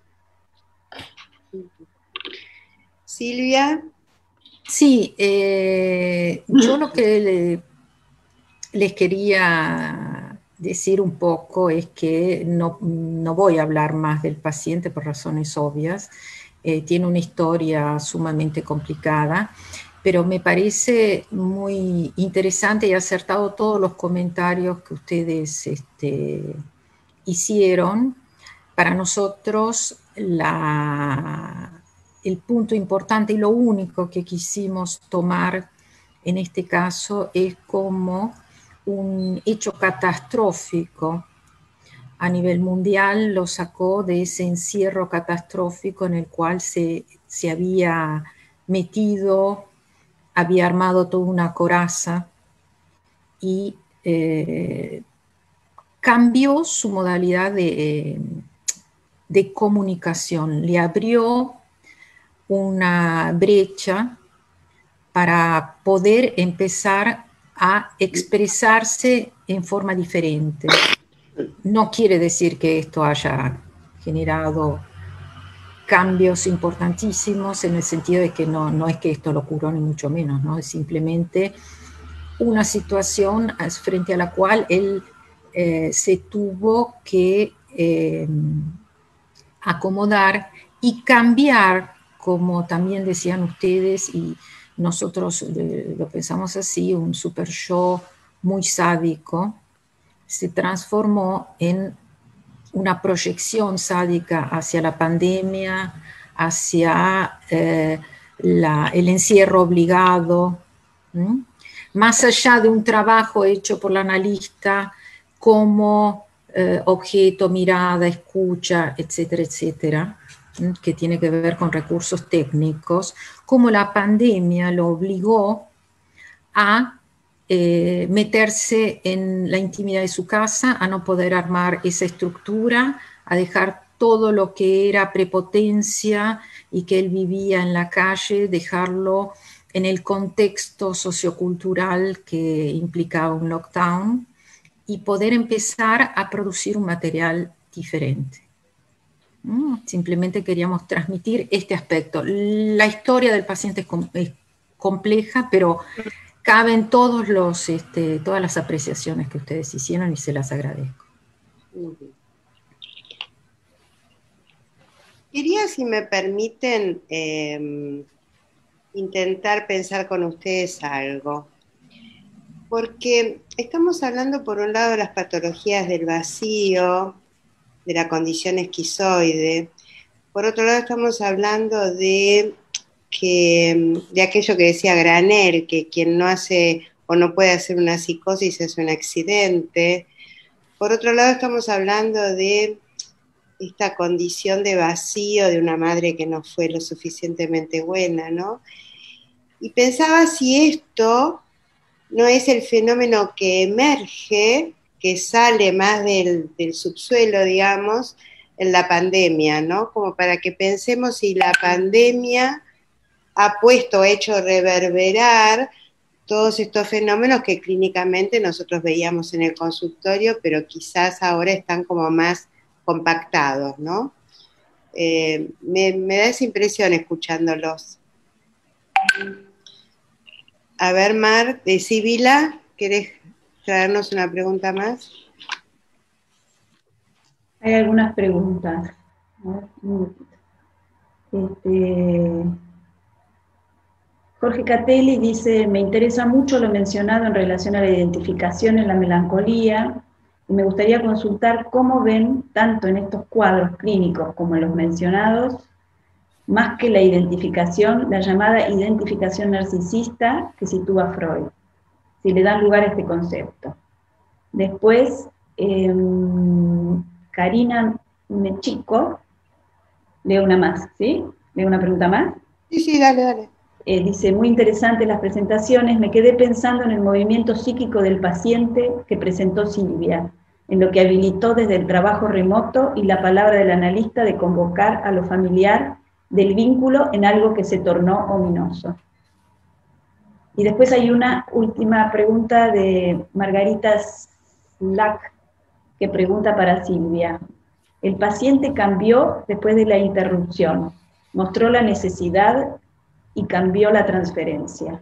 Silvia. Sí, yo lo que les quería decir un poco es que no voy a hablar más del paciente por razones obvias. Tiene una historia sumamente complicada, pero me parece muy interesante y acertado todos los comentarios que ustedes hicieron. Para nosotros el punto importante y lo único que quisimos tomar en este caso es como un hecho catastrófico a nivel mundial, lo sacó de ese encierro catastrófico en el cual se había metido, había armado toda una coraza y cambió su modalidad de comunicación, le abrió una brecha para poder empezar a expresarse en forma diferente. No quiere decir que esto haya generado cambios importantísimos en el sentido de que no es que esto lo curó ni mucho menos, ¿no? Es simplemente una situación frente a la cual él se tuvo que acomodar y cambiar, como también decían ustedes y nosotros lo pensamos así, un super show muy sádico se transformó en una proyección sádica hacia la pandemia, hacia el encierro obligado, más allá de un trabajo hecho por la analista como objeto, mirada, escucha, etcétera, etcétera, que tiene que ver con recursos técnicos, como la pandemia lo obligó a meterse en la intimidad de su casa, a no poder armar esa estructura, a dejar todo lo que era prepotencia y que él vivía en la calle, dejarlo en el contexto sociocultural que implicaba un lockdown y poder empezar a producir un material diferente. Simplemente queríamos transmitir este aspecto. La historia del paciente es compleja, pero caben todas las apreciaciones que ustedes hicieron y se las agradezco. Quería, si me permiten, intentar pensar con ustedes algo. Porque estamos hablando, por un lado, de las patologías del vacío, de la condición esquizoide. Por otro lado, estamos hablando de aquello que decía Granel, que quien no hace o no puede hacer una psicosis es un accidente. Por otro lado, estamos hablando de esta condición de vacío de una madre que no fue lo suficientemente buena, ¿no? Y pensaba si esto no es el fenómeno que emerge, que sale más del subsuelo, digamos, en la pandemia, ¿no? Como para que pensemos si la pandemia ha hecho reverberar todos estos fenómenos que clínicamente nosotros veíamos en el consultorio, pero quizás ahora están como más compactados, ¿no? Me da esa impresión escuchándolos. A ver, Mar, de Sibila, ¿querés traernos una pregunta más? Hay algunas preguntas. Jorge Catelli dice, me interesa mucho lo mencionado en relación a la identificación en la melancolía, y me gustaría consultar cómo ven, tanto en estos cuadros clínicos como en los mencionados, más que la identificación, la llamada identificación narcisista que sitúa Freud, si le dan lugar a este concepto. Después, Karina Mechico, leo una más, ¿sí? ¿Leo una pregunta más? Sí, dale. Dice, muy interesantes las presentaciones, me quedé pensando en el movimiento psíquico del paciente que presentó Silvia, en lo que habilitó desde el trabajo remoto y la palabra del analista de convocar a lo familiar del vínculo en algo que se tornó ominoso. Y después hay una última pregunta de Margarita Slack, que pregunta para Silvia. El paciente cambió después de la interrupción, mostró la necesidad y cambió la transferencia.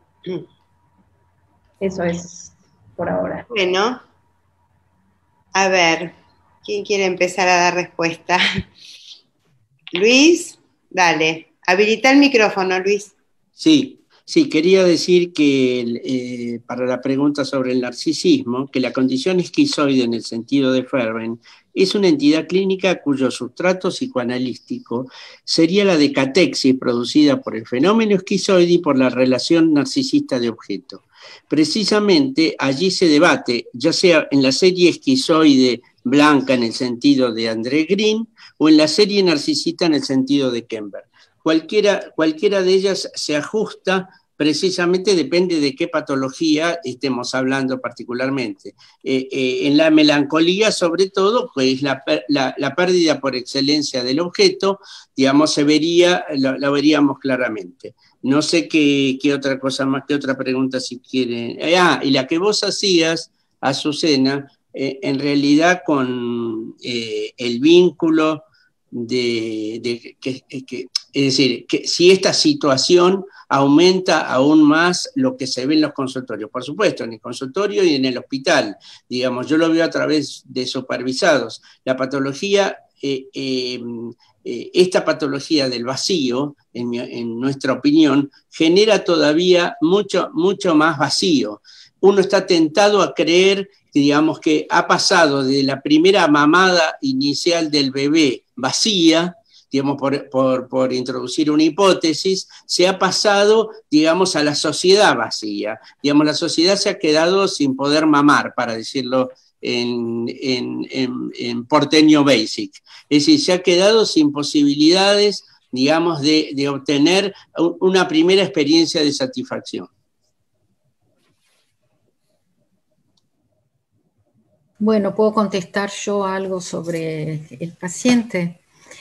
Eso es por ahora. Bueno, a ver, ¿quién quiere empezar a dar respuesta? Luis, dale. Habilita el micrófono, Luis. Sí, quería decir que para la pregunta sobre el narcisismo, que la condición esquizoide en el sentido de Ferben es una entidad clínica cuyo sustrato psicoanalístico sería la de catexis producida por el fenómeno esquizoide y por la relación narcisista de objeto. Precisamente allí se debate, ya sea en la serie esquizoide blanca en el sentido de André Green o en la serie narcisista en el sentido de Kemper. Cualquiera de ellas se ajusta, precisamente depende de qué patología estemos hablando particularmente. En la melancolía, sobre todo, pues la pérdida por excelencia del objeto, digamos, la veríamos claramente. No sé qué otra cosa más, qué otra pregunta si quieren. Y la que vos hacías, Azucena, en realidad con el vínculo es decir, que si esta situación aumenta aún más lo que se ve en los consultorios. Por supuesto, en el consultorio y en el hospital. Digamos, yo lo veo a través de supervisados. La patología, esta patología del vacío, en nuestra opinión, genera todavía mucho más vacío. Uno está tentado a creer que, digamos, que ha pasado de la primera mamada inicial del bebé vacía, digamos, por introducir una hipótesis, se ha pasado, digamos, a la sociedad vacía. Digamos, la sociedad se ha quedado sin poder mamar, para decirlo en porteño basic. Es decir, se ha quedado sin posibilidades, digamos, de obtener una primera experiencia de satisfacción. Bueno, ¿puedo contestar yo algo sobre el paciente?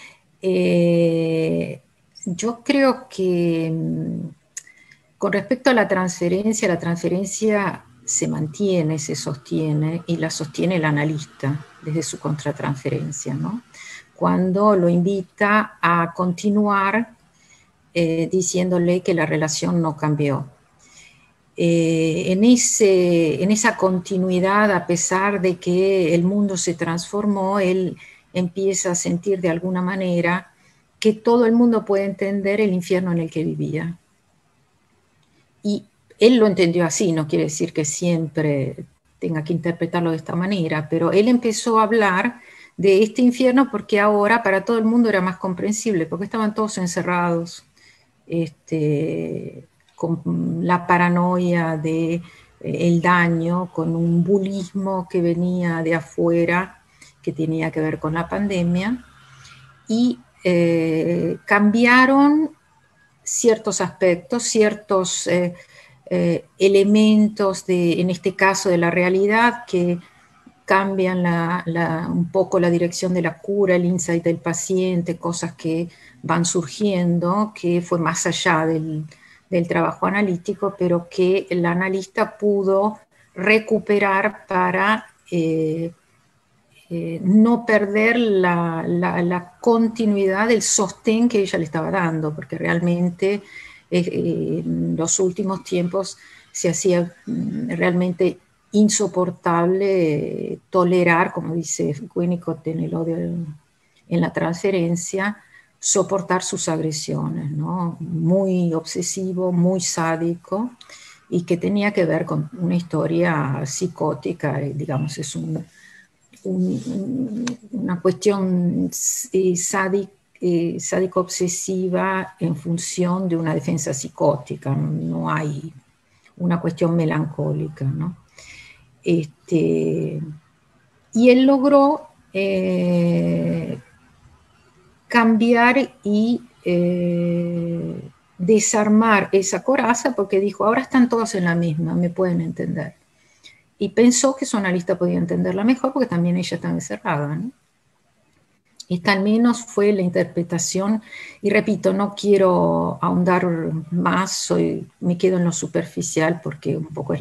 Yo creo que con respecto a la transferencia se mantiene, se sostiene y la sostiene el analista desde su contratransferencia, ¿no? Cuando lo invita a continuar diciéndole que la relación no cambió. En esa continuidad, a pesar de que el mundo se transformó, él empieza a sentir de alguna manera que todo el mundo puede entender el infierno en el que vivía. Y él lo entendió así, no quiere decir que siempre tenga que interpretarlo de esta manera, pero él empezó a hablar de este infierno porque ahora para todo el mundo era más comprensible, porque estaban todos encerrados, con la paranoia de el daño, con un bulismo que venía de afuera, que tenía que ver con la pandemia, y cambiaron ciertos aspectos, ciertos elementos, en este caso de la realidad, que cambian un poco la dirección de la cura, el insight del paciente, cosas que van surgiendo, que fue más allá del trabajo analítico, pero que el analista pudo recuperar para no perder la continuidad del sostén que ella le estaba dando, porque realmente en los últimos tiempos se hacía realmente insoportable tolerar, como dice Winnicott en el odio en la transferencia, soportar sus agresiones, ¿no? Muy obsesivo, muy sádico, y que tenía que ver con una historia psicótica, digamos, es una cuestión sádico-obsesiva en función de una defensa psicótica, no hay una cuestión melancólica, ¿no? Y él logró cambiar y desarmar esa coraza porque dijo, ahora están todos en la misma, me pueden entender. Y pensó que su analista podía entenderla mejor porque también ella estaba encerrada, ¿no? Esta al menos fue la interpretación, y repito, no quiero ahondar más, me quedo en lo superficial porque un poco es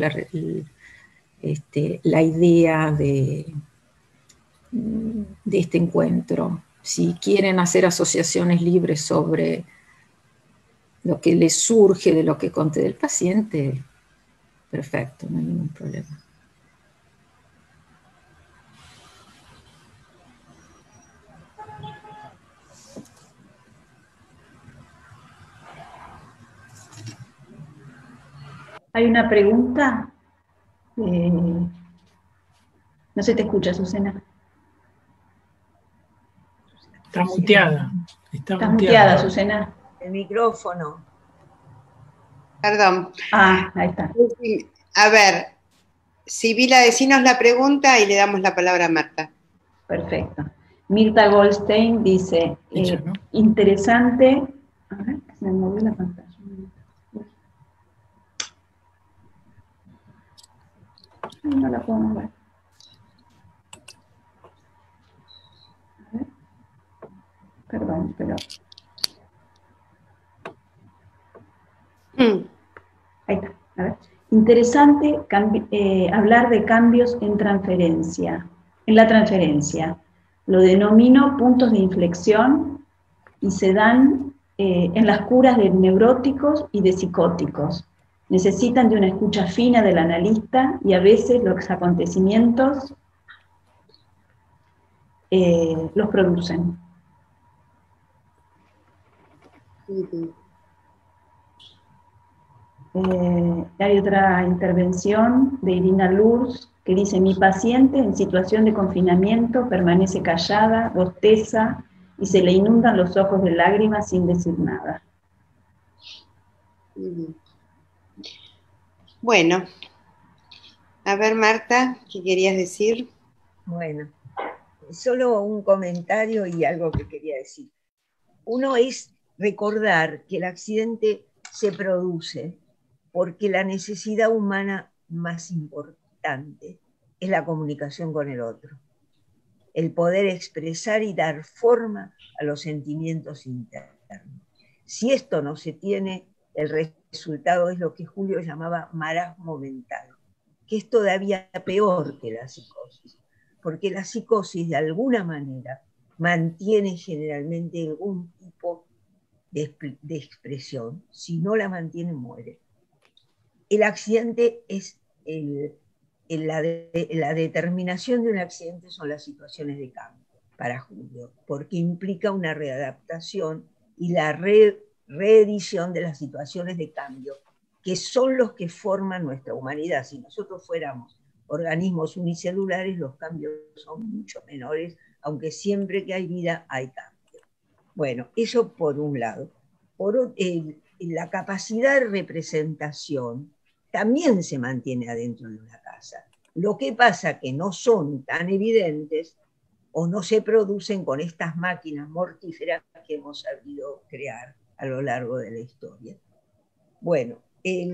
la idea de este encuentro. Si quieren hacer asociaciones libres sobre lo que les surge de lo que conté del paciente, perfecto, no hay ningún problema. Hay una pregunta. No se te escucha, Susana. Está muteada. Estás muteada, Susana. El micrófono. Perdón. Ahí está. A ver, Sibila, decinos la pregunta y le damos la palabra a Marta. Perfecto. Mirta Goldstein dice, ¿no? interesante. A ver, se me movió la pantalla. No la puedo mover. A ver. Perdón, pero... Ahí está. A ver. Interesante hablar de cambios en la transferencia. Lo denomino puntos de inflexión y se dan en las curas de neuróticos y de psicóticos. Necesitan de una escucha fina del analista y a veces los acontecimientos los producen. Hay otra intervención de Irina Lurs que dice, mi paciente en situación de confinamiento permanece callada, bosteza y se le inundan los ojos de lágrimas sin decir nada. Bueno, a ver Marta, ¿qué querías decir? Bueno, solo un comentario y algo que quería decir. Uno es recordar que el accidente se produce porque la necesidad humana más importante es la comunicación con el otro, el poder expresar y dar forma a los sentimientos internos. Si esto no se tiene, el resultado es lo que Julio llamaba marasmo mental, que es todavía peor que la psicosis, porque la psicosis de alguna manera mantiene generalmente algún tipo de expresión. Si no la mantiene, muere. El accidente es la determinación de un accidente son las situaciones de cambio para Julio, porque implica una readaptación y la reedición de las situaciones de cambio, que son los que forman nuestra humanidad. Si nosotros fuéramos organismos unicelulares, los cambios son mucho menores, aunque siempre que hay vida hay cambio. Bueno, eso por un lado. La capacidad de representación también se mantiene adentro de una casa. Lo que pasa que no son tan evidentes o no se producen con estas máquinas mortíferas que hemos sabido crear a lo largo de la historia. Bueno,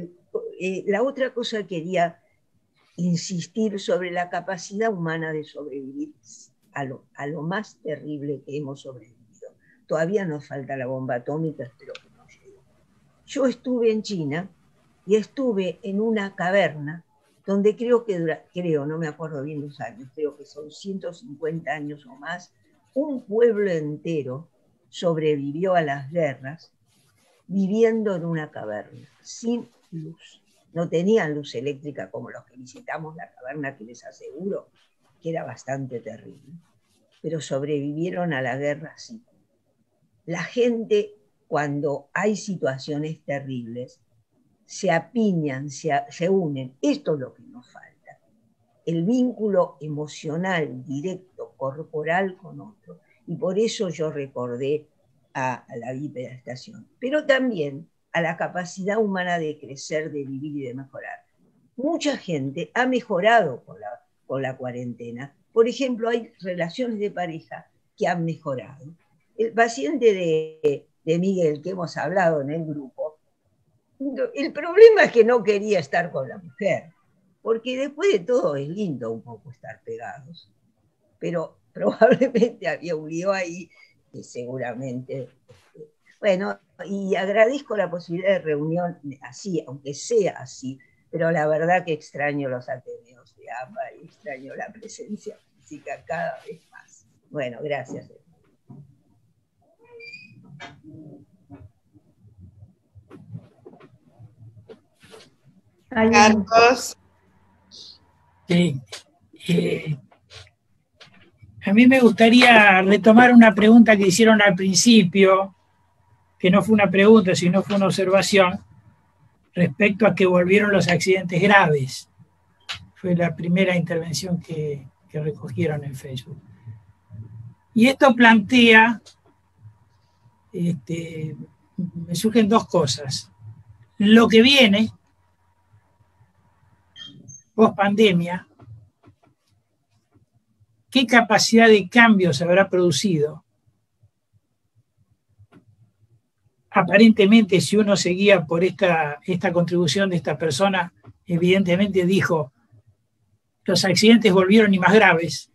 la otra cosa quería insistir sobre la capacidad humana de sobrevivir a lo más terrible que hemos sobrevivido. Todavía nos falta la bomba atómica, espero que no llegue. Yo estuve en China y estuve en una caverna donde creo, no me acuerdo bien los años, creo que son 150 años o más, un pueblo entero sobrevivió a las guerras viviendo en una caverna, sin luz. No tenían luz eléctrica como los que visitamos la caverna, que les aseguro que era bastante terrible, pero sobrevivieron a la guerra así. La gente, cuando hay situaciones terribles, se apiñan, se unen. Esto es lo que nos falta. El vínculo emocional, directo, corporal con otro. Y por eso yo recordé a la bipedestación. Pero también a la capacidad humana de crecer, de vivir y de mejorar. Mucha gente ha mejorado con la cuarentena. Por ejemplo, hay relaciones de pareja que han mejorado. El paciente de Miguel, que hemos hablado en el grupo, el problema es que no quería estar con la mujer, porque después de todo es lindo un poco estar pegados, pero probablemente había un lío ahí que seguramente... Bueno, y agradezco la posibilidad de reunión así, aunque sea así, pero la verdad que extraño los ateneos de AMBA y extraño la presencia física cada vez más. Bueno, gracias. Carlos. Sí. A mí me gustaría retomar una pregunta que hicieron al principio, que no fue una pregunta, sino fue una observación, respecto a que volvieron los accidentes graves. Fue la primera intervención que recogieron en Facebook. Y esto plantea, me surgen dos cosas. Lo que viene, post pandemia, ¿qué capacidad de cambio se habrá producido? Aparentemente, si uno seguía por esta contribución de esta persona, evidentemente dijo, los accidentes volvieron y más graves.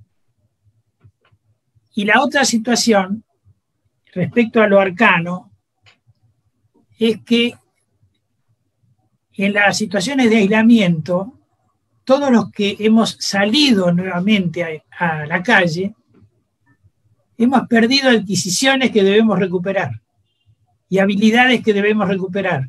Y la otra situación, respecto a lo arcano, es que en las situaciones de aislamiento, todos los que hemos salido nuevamente a la calle, hemos perdido adquisiciones que debemos recuperar y habilidades que debemos recuperar.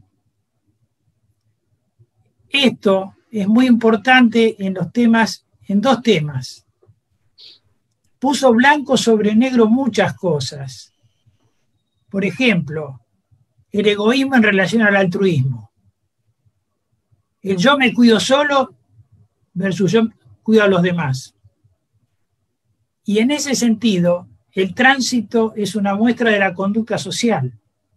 Esto es muy importante en dos temas. Puso blanco sobre negro muchas cosas. Por ejemplo, el egoísmo en relación al altruismo. El yo me cuido solo versus yo cuido a los demás. Y en ese sentido, el tránsito es una muestra de la conducta social.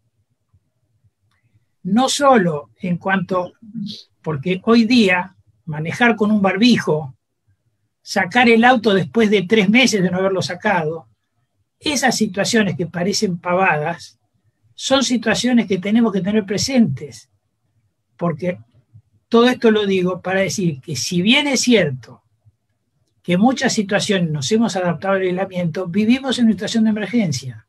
No solo en cuanto, porque hoy día manejar con un barbijo, sacar el auto después de 3 meses de no haberlo sacado, esas situaciones que parecen pavadas, son situaciones que tenemos que tener presentes, porque todo esto lo digo para decir que si bien es cierto que en muchas situaciones nos hemos adaptado al aislamiento, vivimos en una situación de emergencia.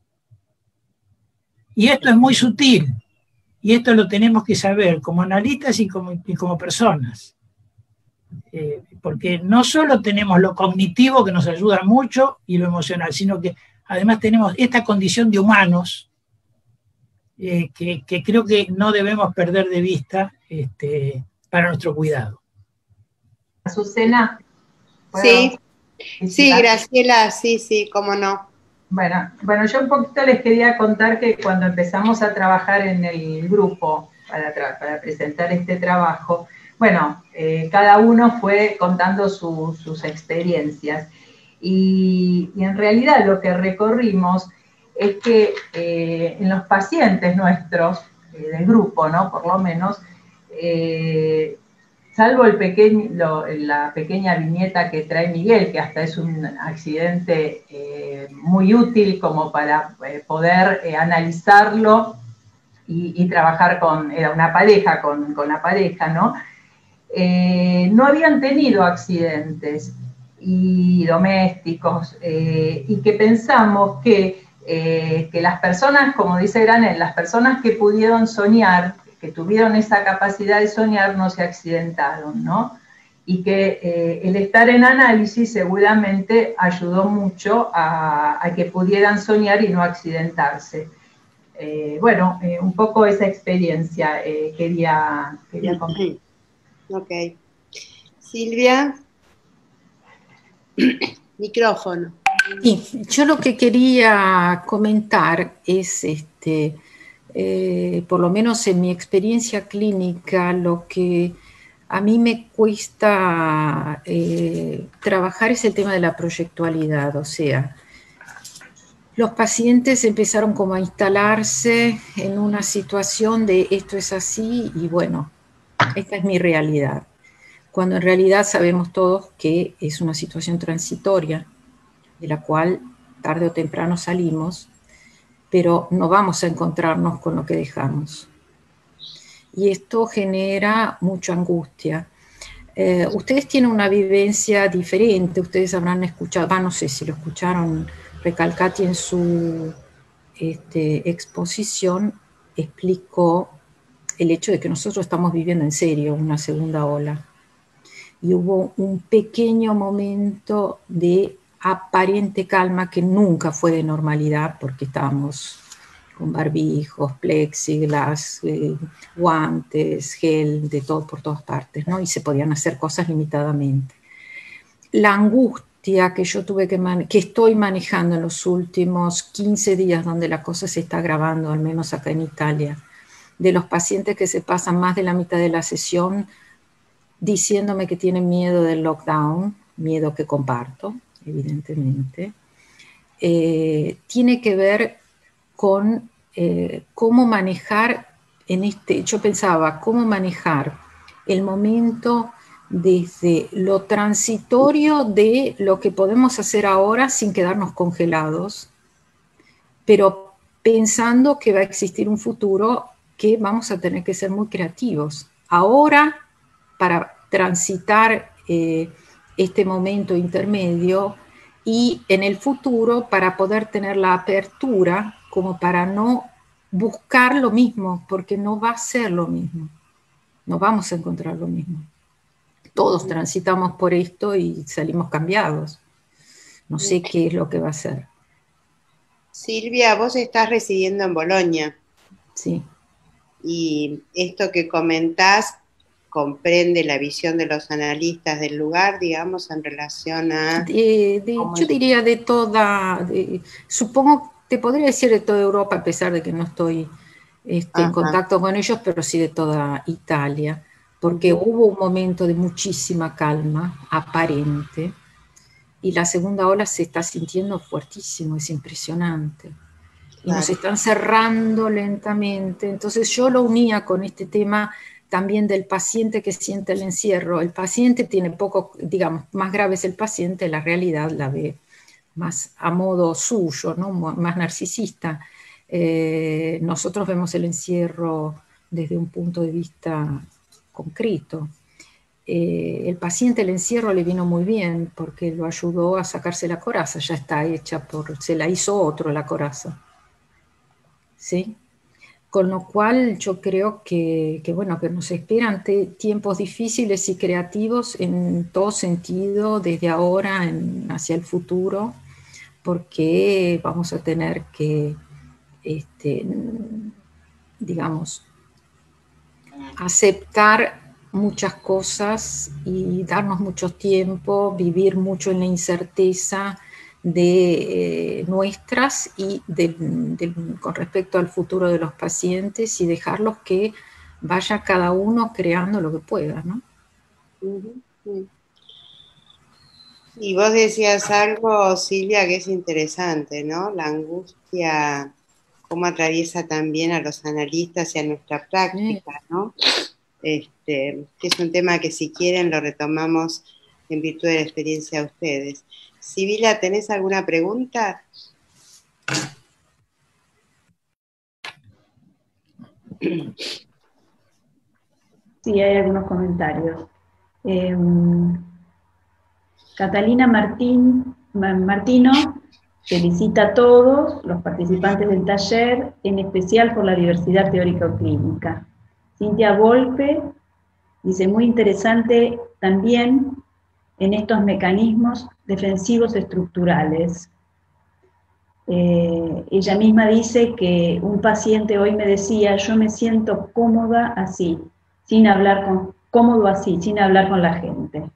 Y esto es muy sutil, y esto lo tenemos que saber como analistas y como personas. Porque no solo tenemos lo cognitivo, que nos ayuda mucho, y lo emocional, sino que además tenemos esta condición de humanos que creo que no debemos perder de vista para nuestro cuidado. Azucena. Sí, sí, Graciela, sí, cómo no. Bueno, yo un poquito les quería contar que cuando empezamos a trabajar en el grupo para presentar este trabajo, bueno, cada uno fue contando sus experiencias y en realidad lo que recorrimos es que en los pacientes nuestros, del grupo, ¿no? Por lo menos, salvo la pequeña viñeta que trae Miguel, que hasta es un accidente muy útil como para poder analizarlo y trabajar era una pareja, con la pareja, ¿no? No habían tenido accidentes domésticos y que pensamos que las personas, como dice Granel, las personas que pudieron soñar, que tuvieron esa capacidad de soñar, no se accidentaron, ¿no? Y que el estar en análisis seguramente ayudó mucho a que pudieran soñar y no accidentarse. Un poco esa experiencia quería comentar. Ok. Silvia, micrófono. Sí, yo lo que quería comentar es, por lo menos en mi experiencia clínica, lo que a mí me cuesta trabajar es el tema de la proyectualidad, o sea, los pacientes empezaron como a instalarse en una situación de esto es así y bueno, esta es mi realidad, cuando en realidad sabemos todos que es una situación transitoria, de la cual tarde o temprano salimos, pero no vamos a encontrarnos con lo que dejamos. Y esto genera mucha angustia. Ustedes tienen una vivencia diferente, ustedes habrán escuchado, no sé si lo escucharon, Recalcati en su exposición explicó el hecho de que nosotros estamos viviendo en serio una segunda ola. Y hubo un pequeño momento de aparente calma que nunca fue de normalidad porque estábamos con barbijos, plexiglas, guantes, gel, de todo por todas partes, ¿no? Y se podían hacer cosas limitadamente. La angustia que yo tuve que estoy manejando en los últimos 15 días, donde la cosa se está agravando, al menos acá en Italia, de los pacientes que se pasan más de la mitad de la sesión diciéndome que tienen miedo del lockdown, miedo que comparto, evidentemente, tiene que ver con cómo manejar yo pensaba, cómo manejar el momento desde lo transitorio de lo que podemos hacer ahora sin quedarnos congelados, pero pensando que va a existir un futuro que vamos a tener que ser muy creativos. Ahora, para transitar este momento intermedio y en el futuro para poder tener la apertura como para no buscar lo mismo, porque no va a ser lo mismo, no vamos a encontrar lo mismo. Todos transitamos por esto y salimos cambiados. No sé qué es lo que va a ser. Silvia, vos estás residiendo en Bolonia. Sí. Y esto que comentás comprende la visión de los analistas del lugar, digamos, en relación a... yo diría de toda, supongo, te podría decir de toda Europa, a pesar de que no estoy en contacto con ellos, pero sí de toda Italia, porque hubo un momento de muchísima calma, aparente, y la segunda ola se está sintiendo fuertísimo, es impresionante. Y nos están cerrando lentamente. Entonces yo lo unía con este tema también del paciente que siente el encierro. El paciente tiene poco, digamos, más grave es el paciente, la realidad la ve más a modo suyo, ¿no? Más narcisista. Nosotros vemos el encierro desde un punto de vista concreto. el paciente, el encierro le vino muy bien porque lo ayudó a sacarse la coraza, ya está hecha, se la hizo otro la coraza. ¿Sí? Con lo cual yo creo que bueno, que nos esperan tiempos difíciles y creativos en todo sentido, desde ahora hacia el futuro, porque vamos a tener que, digamos, aceptar muchas cosas y darnos mucho tiempo, vivir mucho en la incerteza de nuestras y con respecto al futuro de los pacientes, y dejarlos que vaya cada uno creando lo que pueda, ¿no? Y vos decías algo, Silvia, que es interesante, ¿no? La angustia, cómo atraviesa también a los analistas y a nuestra práctica, ¿no? Que es un tema que, si quieren, lo retomamos en virtud de la experiencia de ustedes. Sibila, ¿tenés alguna pregunta? Sí, hay algunos comentarios. Catalina Martino felicita a todos los participantes del taller, en especial por la diversidad teórico-clínica. Cintia Volpe dice, muy interesante también en estos mecanismos defensivos estructurales. Ella misma dice que un paciente hoy me decía, yo me siento cómoda así, cómodo así, sin hablar con la gente.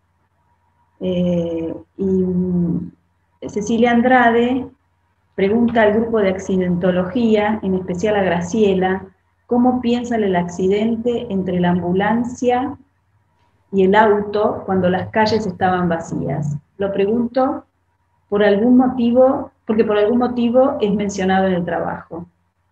Y Cecilia Andrade pregunta al grupo de accidentología, en especial a Graciela, ¿cómo piensan el accidente entre la ambulancia y el auto cuando las calles estaban vacías? Lo pregunto por algún motivo, porque por algún motivo es mencionado en el trabajo.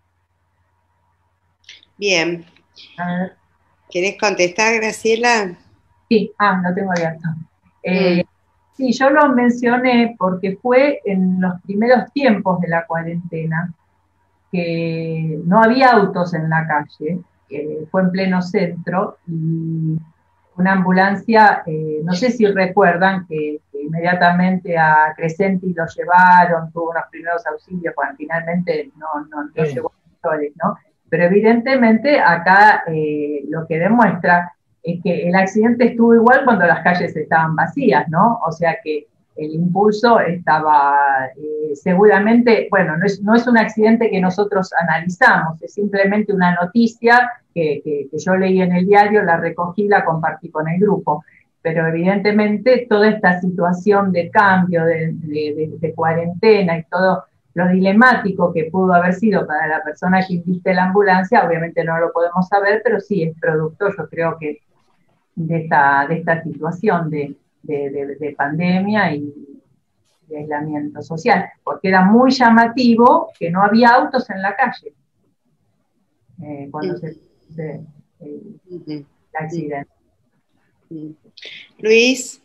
Bien. ¿Querés contestar, Graciela? Sí, lo tengo abierto. Sí, yo lo mencioné porque fue en los primeros tiempos de la cuarentena, que no había autos en la calle, fue en pleno centro, y una ambulancia, no sé si recuerdan que inmediatamente a Crescenti lo llevaron, tuvo unos primeros auxilios, bueno, finalmente no llegó a doctores, ¿no? Pero evidentemente acá lo que demuestra es que el accidente estuvo igual cuando las calles estaban vacías, ¿no? O sea que el impulso estaba seguramente, bueno, no es un accidente que nosotros analizamos, es simplemente una noticia que yo leí en el diario, la recogí, la compartí con el grupo. Pero evidentemente toda esta situación de cambio, de cuarentena y todo lo dilemático que pudo haber sido para la persona que inviste la ambulancia, obviamente no lo podemos saber, pero sí es producto, yo creo que de esta situación de pandemia y de aislamiento social, porque era muy llamativo que no había autos en la calle cuando se el accidente. Luis.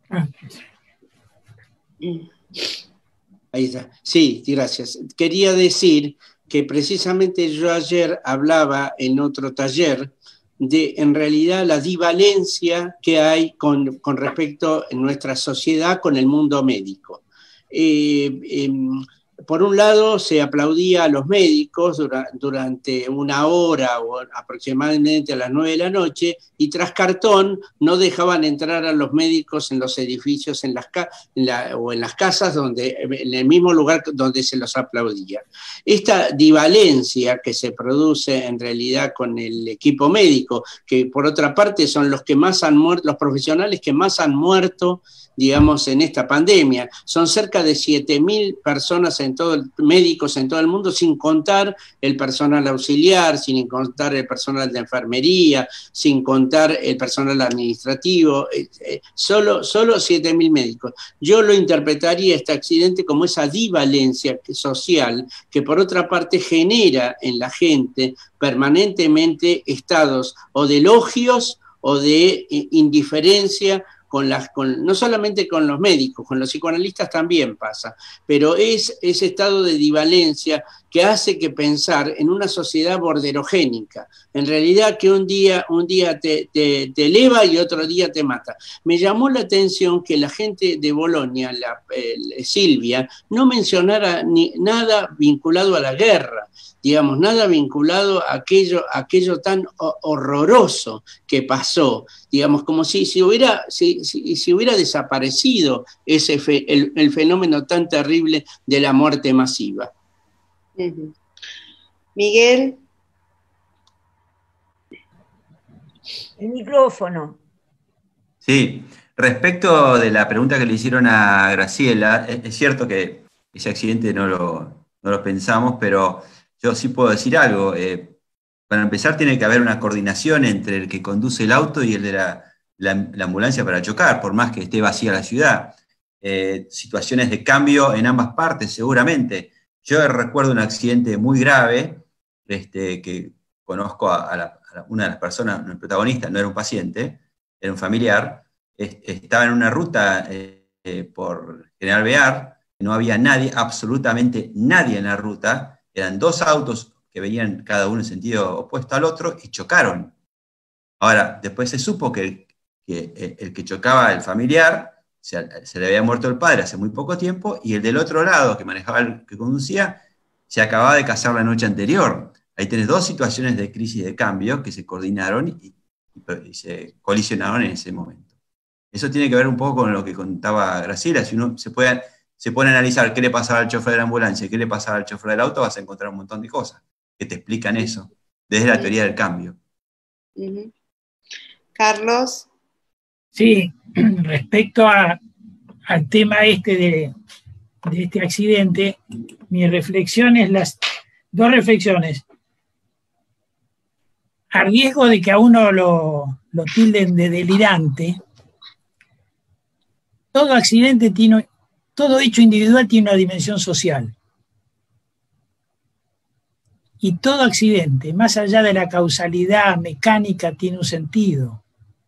Ahí está. Sí, gracias. Quería decir que precisamente yo ayer hablaba en otro taller de, en realidad, la divalencia que hay con respecto a nuestra sociedad con el mundo médico. Por un lado, se aplaudía a los médicos durante una hora o aproximadamente a las 9 de la noche, y tras cartón no dejaban entrar a los médicos en los edificios o en las casas, en el mismo lugar donde se los aplaudía. Esta divalencia que se produce en realidad con el equipo médico, que por otra parte son los que más han muerto, los profesionales que más han muerto, digamos, en esta pandemia. Son cerca de 7.000 personas médicos en todo el mundo, sin contar el personal auxiliar, sin contar el personal de enfermería, sin contar el personal administrativo, solo 7.000 médicos. Yo lo interpretaría este accidente como esa divalencia social que por otra parte genera en la gente permanentemente estados o de elogios o de indiferencia no solamente con los médicos, con los psicoanalistas también pasa, pero es ese estado de divalencia que hace que pensar en una sociedad borderogénica, en realidad que un día te eleva y otro día te mata. Me llamó la atención que la gente de Bolonia, Silvia, no mencionara nada vinculado a la guerra, digamos, nada vinculado a aquello tan horroroso que pasó, digamos, como si hubiera desaparecido el fenómeno tan terrible de la muerte masiva. Miguel. El micrófono. Sí, respecto de la pregunta que le hicieron a Graciela, es cierto que ese accidente no lo pensamos, pero yo sí puedo decir algo. Para empezar, tiene que haber una coordinación entre el que conduce el auto y el de la ambulancia para chocar, por más que esté vacía la ciudad. Situaciones de cambio en ambas partes, seguramente. Yo recuerdo un accidente muy grave, que conozco a una de las personas, el protagonista, no era un paciente, era un familiar, estaba en una ruta por General Bear, no había nadie, absolutamente nadie en la ruta, eran dos autos que venían cada uno en sentido opuesto al otro y chocaron. Ahora, después se supo que el que chocaba, el familiar, se le había muerto el padre hace muy poco tiempo, y el del otro lado, que manejaba el que conducía, se acababa de casar la noche anterior. Ahí tenés dos situaciones de crisis de cambio que se coordinaron y se colisionaron en ese momento. Eso tiene que ver un poco con lo que contaba Graciela. Si uno se pone a analizar qué le pasaba al chofer de la ambulancia y qué le pasaba al chofer del auto, vas a encontrar un montón de cosas que te explican eso, desde la teoría del cambio. Carlos. Sí, respecto al tema de este accidente, mi reflexión es dos reflexiones. A riesgo de que a uno lo tilden de delirante, todo accidente todo hecho individual tiene una dimensión social. Y todo accidente, más allá de la causalidad mecánica, tiene un sentido.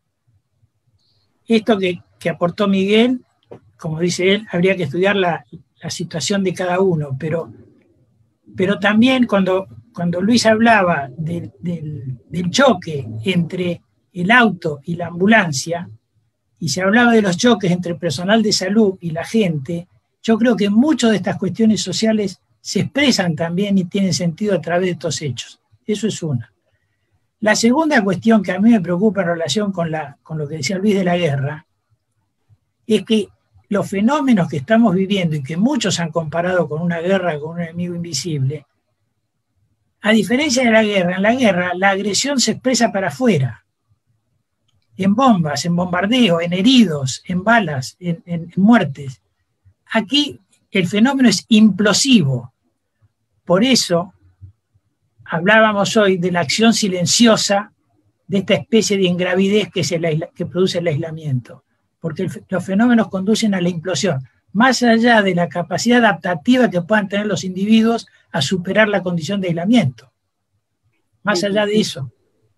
Esto que aportó Miguel, como dice él, habría que estudiar la situación de cada uno, pero también cuando Luis hablaba del choque entre el auto y la ambulancia, y se hablaba de los choques entre el personal de salud y la gente, yo creo que muchas de estas cuestiones sociales se expresan también y tienen sentido a través de estos hechos. Eso es una. La segunda cuestión que a mí me preocupa en relación con lo que decía Luis de la guerra, es que los fenómenos que estamos viviendo y que muchos han comparado con una guerra, con un enemigo invisible, a diferencia de la guerra, en la guerra la agresión se expresa para afuera, en bombas, en bombardeo, en heridos, en balas, en muertes. Aquí el fenómeno es implosivo. Por eso hablábamos hoy de la acción silenciosa de esta especie de ingravidez que produce el aislamiento, porque los fenómenos conducen a la implosión, más allá de la capacidad adaptativa que puedan tener los individuos a superar la condición de aislamiento. Más allá de eso.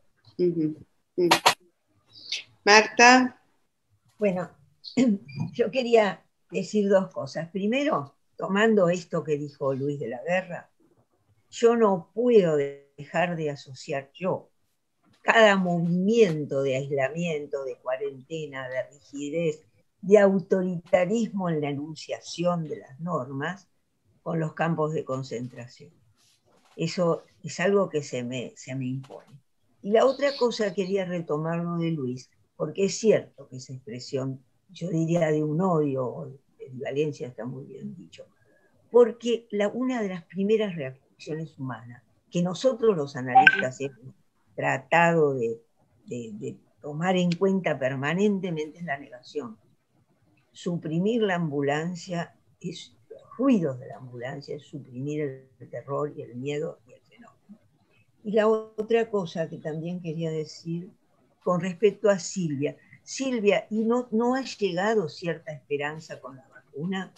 Marta. Bueno, yo quería decir dos cosas. Primero, tomando esto que dijo Luis de la Guerra, yo no puedo dejar de asociar cada movimiento de aislamiento, de cuarentena, de rigidez, de autoritarismo en la enunciación de las normas con los campos de concentración. Eso es algo que se me impone. Y la otra cosa quería retomarlo de Luis, porque es cierto que esa expresión, yo diría de un odio, o de violencia, está muy bien dicho, porque una de las primeras reacciones humanas que nosotros los analistas hemos tratado de tomar en cuenta permanentemente es la negación. Suprimir la ambulancia, los ruidos de la ambulancia, es suprimir el terror y el miedo y el fenómeno. Y la otra cosa que también quería decir con respecto a Silvia, ¿y no ha llegado cierta esperanza con la vacuna?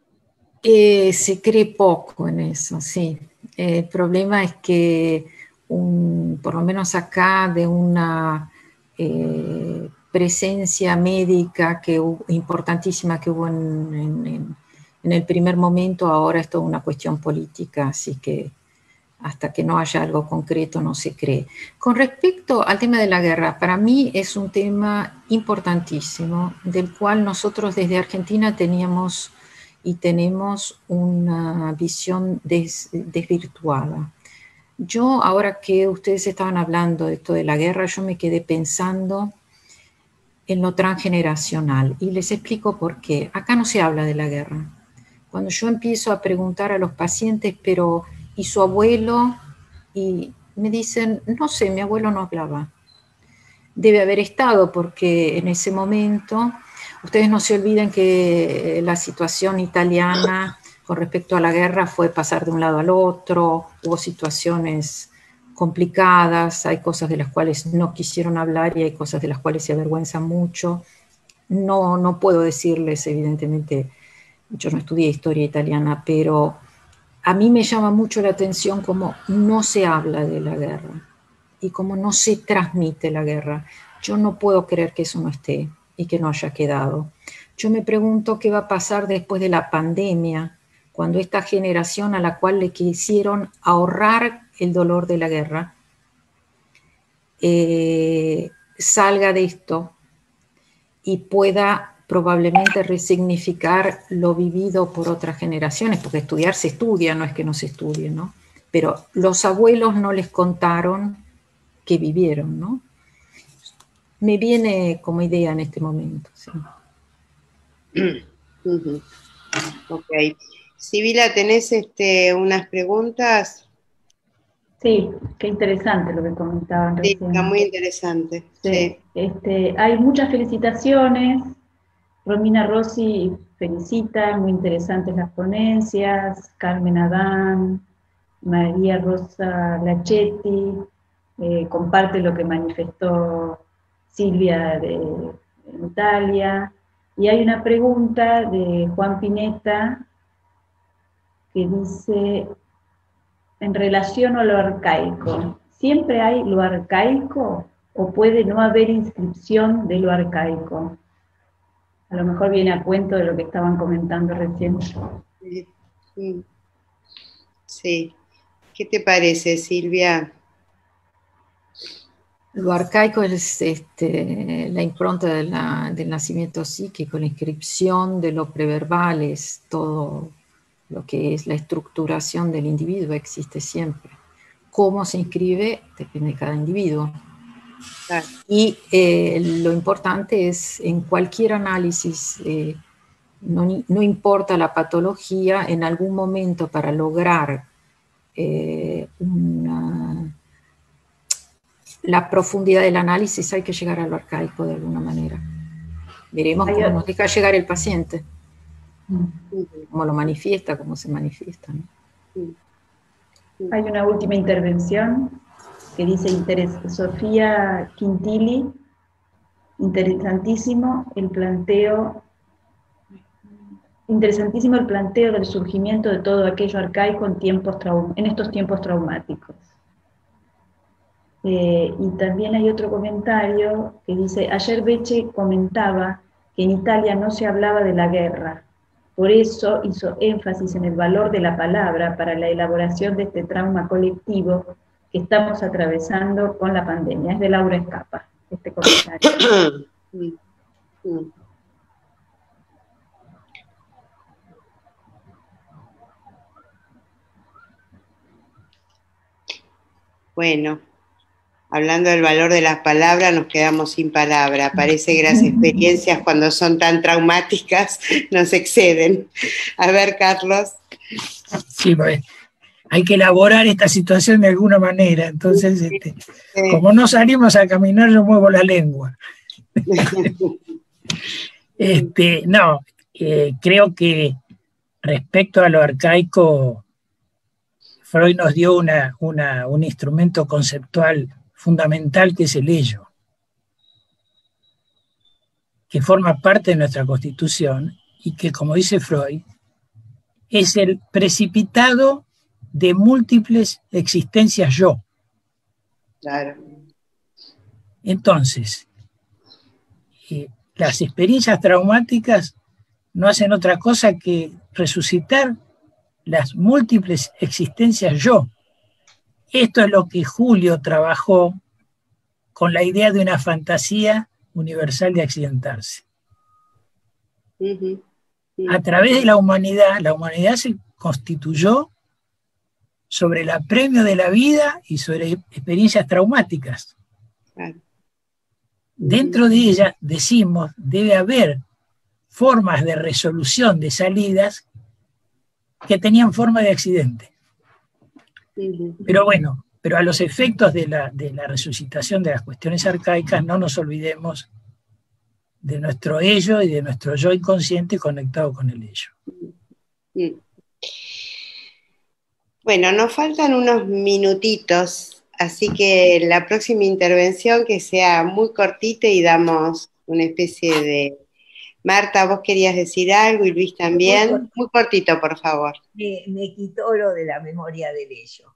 Se cree poco en eso, sí. El problema es que por lo menos acá, de una presencia médica importantísima que hubo en el primer momento. Ahora es toda una cuestión política, así que hasta que no haya algo concreto no se cree. Con respecto al tema de la guerra, para mí es un tema importantísimo, del cual nosotros desde Argentina teníamos y tenemos una visión desvirtuada. Yo, ahora que ustedes estaban hablando de esto de la guerra, yo me quedé pensando en lo transgeneracional, y les explico por qué. Acá no se habla de la guerra. Cuando yo empiezo a preguntar a los pacientes, pero ¿y su abuelo? Y me dicen, no sé, mi abuelo no hablaba. Debe haber estado, porque en ese momento, ustedes no se olviden que la situación italiana con respecto a la guerra fue pasar de un lado al otro, hubo situaciones complicadas, hay cosas de las cuales no quisieron hablar y hay cosas de las cuales se avergüenzan mucho. No puedo decirles, evidentemente, yo no estudié historia italiana, pero a mí me llama mucho la atención cómo no se habla de la guerra y cómo no se transmite la guerra. Yo no puedo creer que eso no esté y que no haya quedado. Yo me pregunto qué va a pasar después de la pandemia, cuando esta generación a la cual le quisieron ahorrar el dolor de la guerra salga de esto y pueda probablemente resignificar lo vivido por otras generaciones, porque estudiar se estudia, no es que no se estudie, ¿no? Pero los abuelos no les contaron que vivieron, ¿no? Me viene como idea en este momento. ¿Sí? Ok. Sibila, ¿tenés unas preguntas? Sí, qué interesante lo que comentaban recién. Sí, está muy interesante. Sí. Hay muchas felicitaciones. Romina Rossi felicita, muy interesantes las ponencias. Carmen Adán, María Rosa Lachetti, comparte lo que manifestó Silvia de Italia. Y hay una pregunta de Juan Pineta que dice, en relación a lo arcaico, ¿siempre hay lo arcaico o puede no haber inscripción de lo arcaico? A lo mejor viene a cuento de lo que estaban comentando recién. Sí. ¿Qué te parece, Silvia? Lo arcaico es la impronta del nacimiento psíquico, la inscripción de lo preverbal, es todo lo que es la estructuración del individuo, existe siempre. Cómo se inscribe depende de cada individuo. Claro. Y lo importante es, en cualquier análisis, no importa la patología, en algún momento para lograr la profundidad del análisis hay que llegar a lo arcaico de alguna manera. Veremos cómo nos deja llegar el paciente, cómo lo manifiesta, cómo se manifiesta, ¿no? Hay una última intervención que dice Sofía Quintili, interesantísimo el planteo del surgimiento de todo aquello arcaico en estos tiempos traumáticos. Y también hay otro comentario que dice, ayer Becce comentaba que en Italia no se hablaba de la guerra, por eso hizo énfasis en el valor de la palabra para la elaboración de este trauma colectivo que estamos atravesando con la pandemia. Es de Laura Escapa, este comentario. Bueno, hablando del valor de las palabras, nos quedamos sin palabras. Parece que las experiencias, cuando son tan traumáticas, nos exceden. A ver, Carlos. Sí, pues, hay que elaborar esta situación de alguna manera. Entonces, como no salimos a caminar, yo muevo la lengua. Creo que respecto a lo arcaico, Freud nos dio un instrumento conceptual fundamental que es el ello, que forma parte de nuestra constitución y que, como dice Freud, es el precipitado de múltiples existencias yo. Claro. Entonces, las experiencias traumáticas no hacen otra cosa que resucitar las múltiples existencias yo. Esto es lo que Julio trabajó con la idea de una fantasía universal de accidentarse. A través de la humanidad se constituyó sobre el apremio de la vida y sobre experiencias traumáticas. Dentro de ella, decimos, debe haber formas de resolución de salidas que tenían forma de accidente. Pero bueno, pero a los efectos de la resucitación de las cuestiones arcaicas, no nos olvidemos de nuestro ello y de nuestro yo inconsciente conectado con el ello. Bueno, nos faltan unos minutitos, así que la próxima intervención que sea muy cortita y damos una especie de... Marta, vos querías decir algo y Luis también. Muy cortito, por favor. Me quitó lo de la memoria del ello.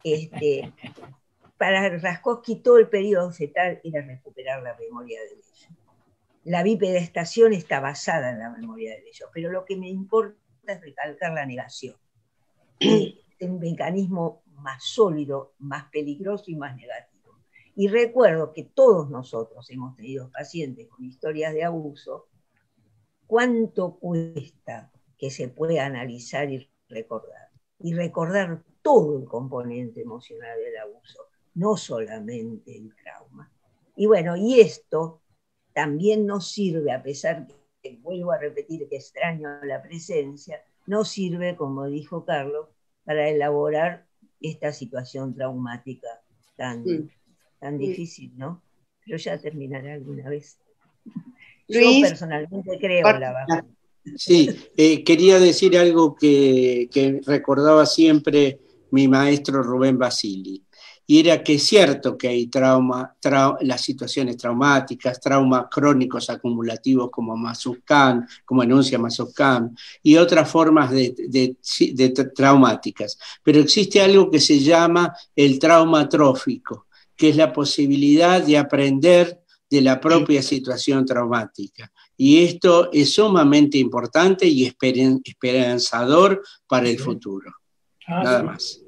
Para Raskowski todo el periodo fetal era recuperar la memoria del ello. La bipedestación está basada en la memoria del ello, pero lo que me importa es recalcar la negación. Es un mecanismo más sólido, más peligroso y más negativo. Y recuerdo que todos nosotros hemos tenido pacientes con historias de abuso. ¿Cuánto cuesta que se pueda analizar y recordar? Y recordar todo el componente emocional del abuso, no solamente el trauma. Y bueno, y esto también nos sirve, a pesar que vuelvo a repetir que extraño la presencia, nos sirve, como dijo Carlos, para elaborar esta situación traumática tan difícil, ¿no? Pero ya terminará alguna vez. Luis, yo personalmente creo en la vacuna. Sí, quería decir algo que recordaba siempre mi maestro Rubén Basili, y era que es cierto que hay las situaciones traumáticas, traumas crónicos acumulativos como Mazukhan, como enuncia Mazukhan, y otras formas de traumáticas, pero existe algo que se llama el trauma trófico, que es la posibilidad de aprender de la propia situación traumática. Y esto es sumamente importante y esperanzador para el futuro. Nada más.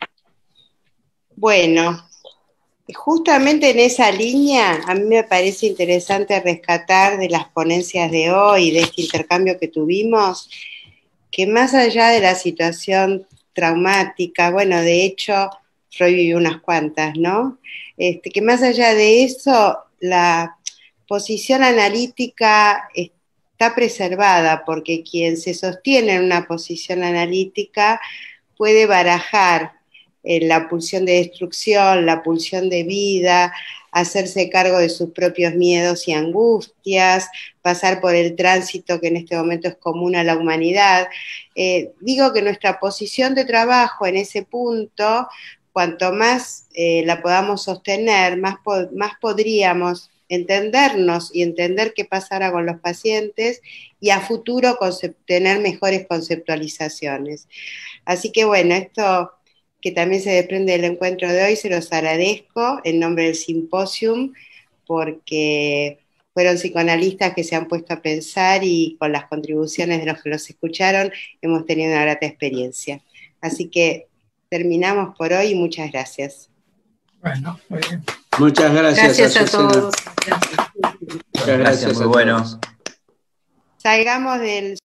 Bueno, justamente en esa línea, a mí me parece interesante rescatar de las ponencias de hoy, de este intercambio que tuvimos, que más allá de la situación traumática, bueno, de hecho, Freud vivió unas cuantas, ¿no? Que más allá de eso, la posición analítica está preservada, porque quien se sostiene en una posición analítica puede barajar la pulsión de destrucción, la pulsión de vida, hacerse cargo de sus propios miedos y angustias, pasar por el tránsito que en este momento es común a la humanidad. Digo que nuestra posición de trabajo en ese punto, cuanto más la podamos sostener, más podríamos entendernos y entender qué pasará con los pacientes y a futuro tener mejores conceptualizaciones. Así que bueno, esto que también se desprende del encuentro de hoy, se los agradezco en nombre del simposium, porque fueron psicoanalistas que se han puesto a pensar y con las contribuciones de los que los escucharon hemos tenido una grata experiencia. Así que terminamos por hoy y muchas gracias. Bueno, muy bien. Muchas gracias. Gracias a todos. Muchas gracias, muy bueno. Salgamos del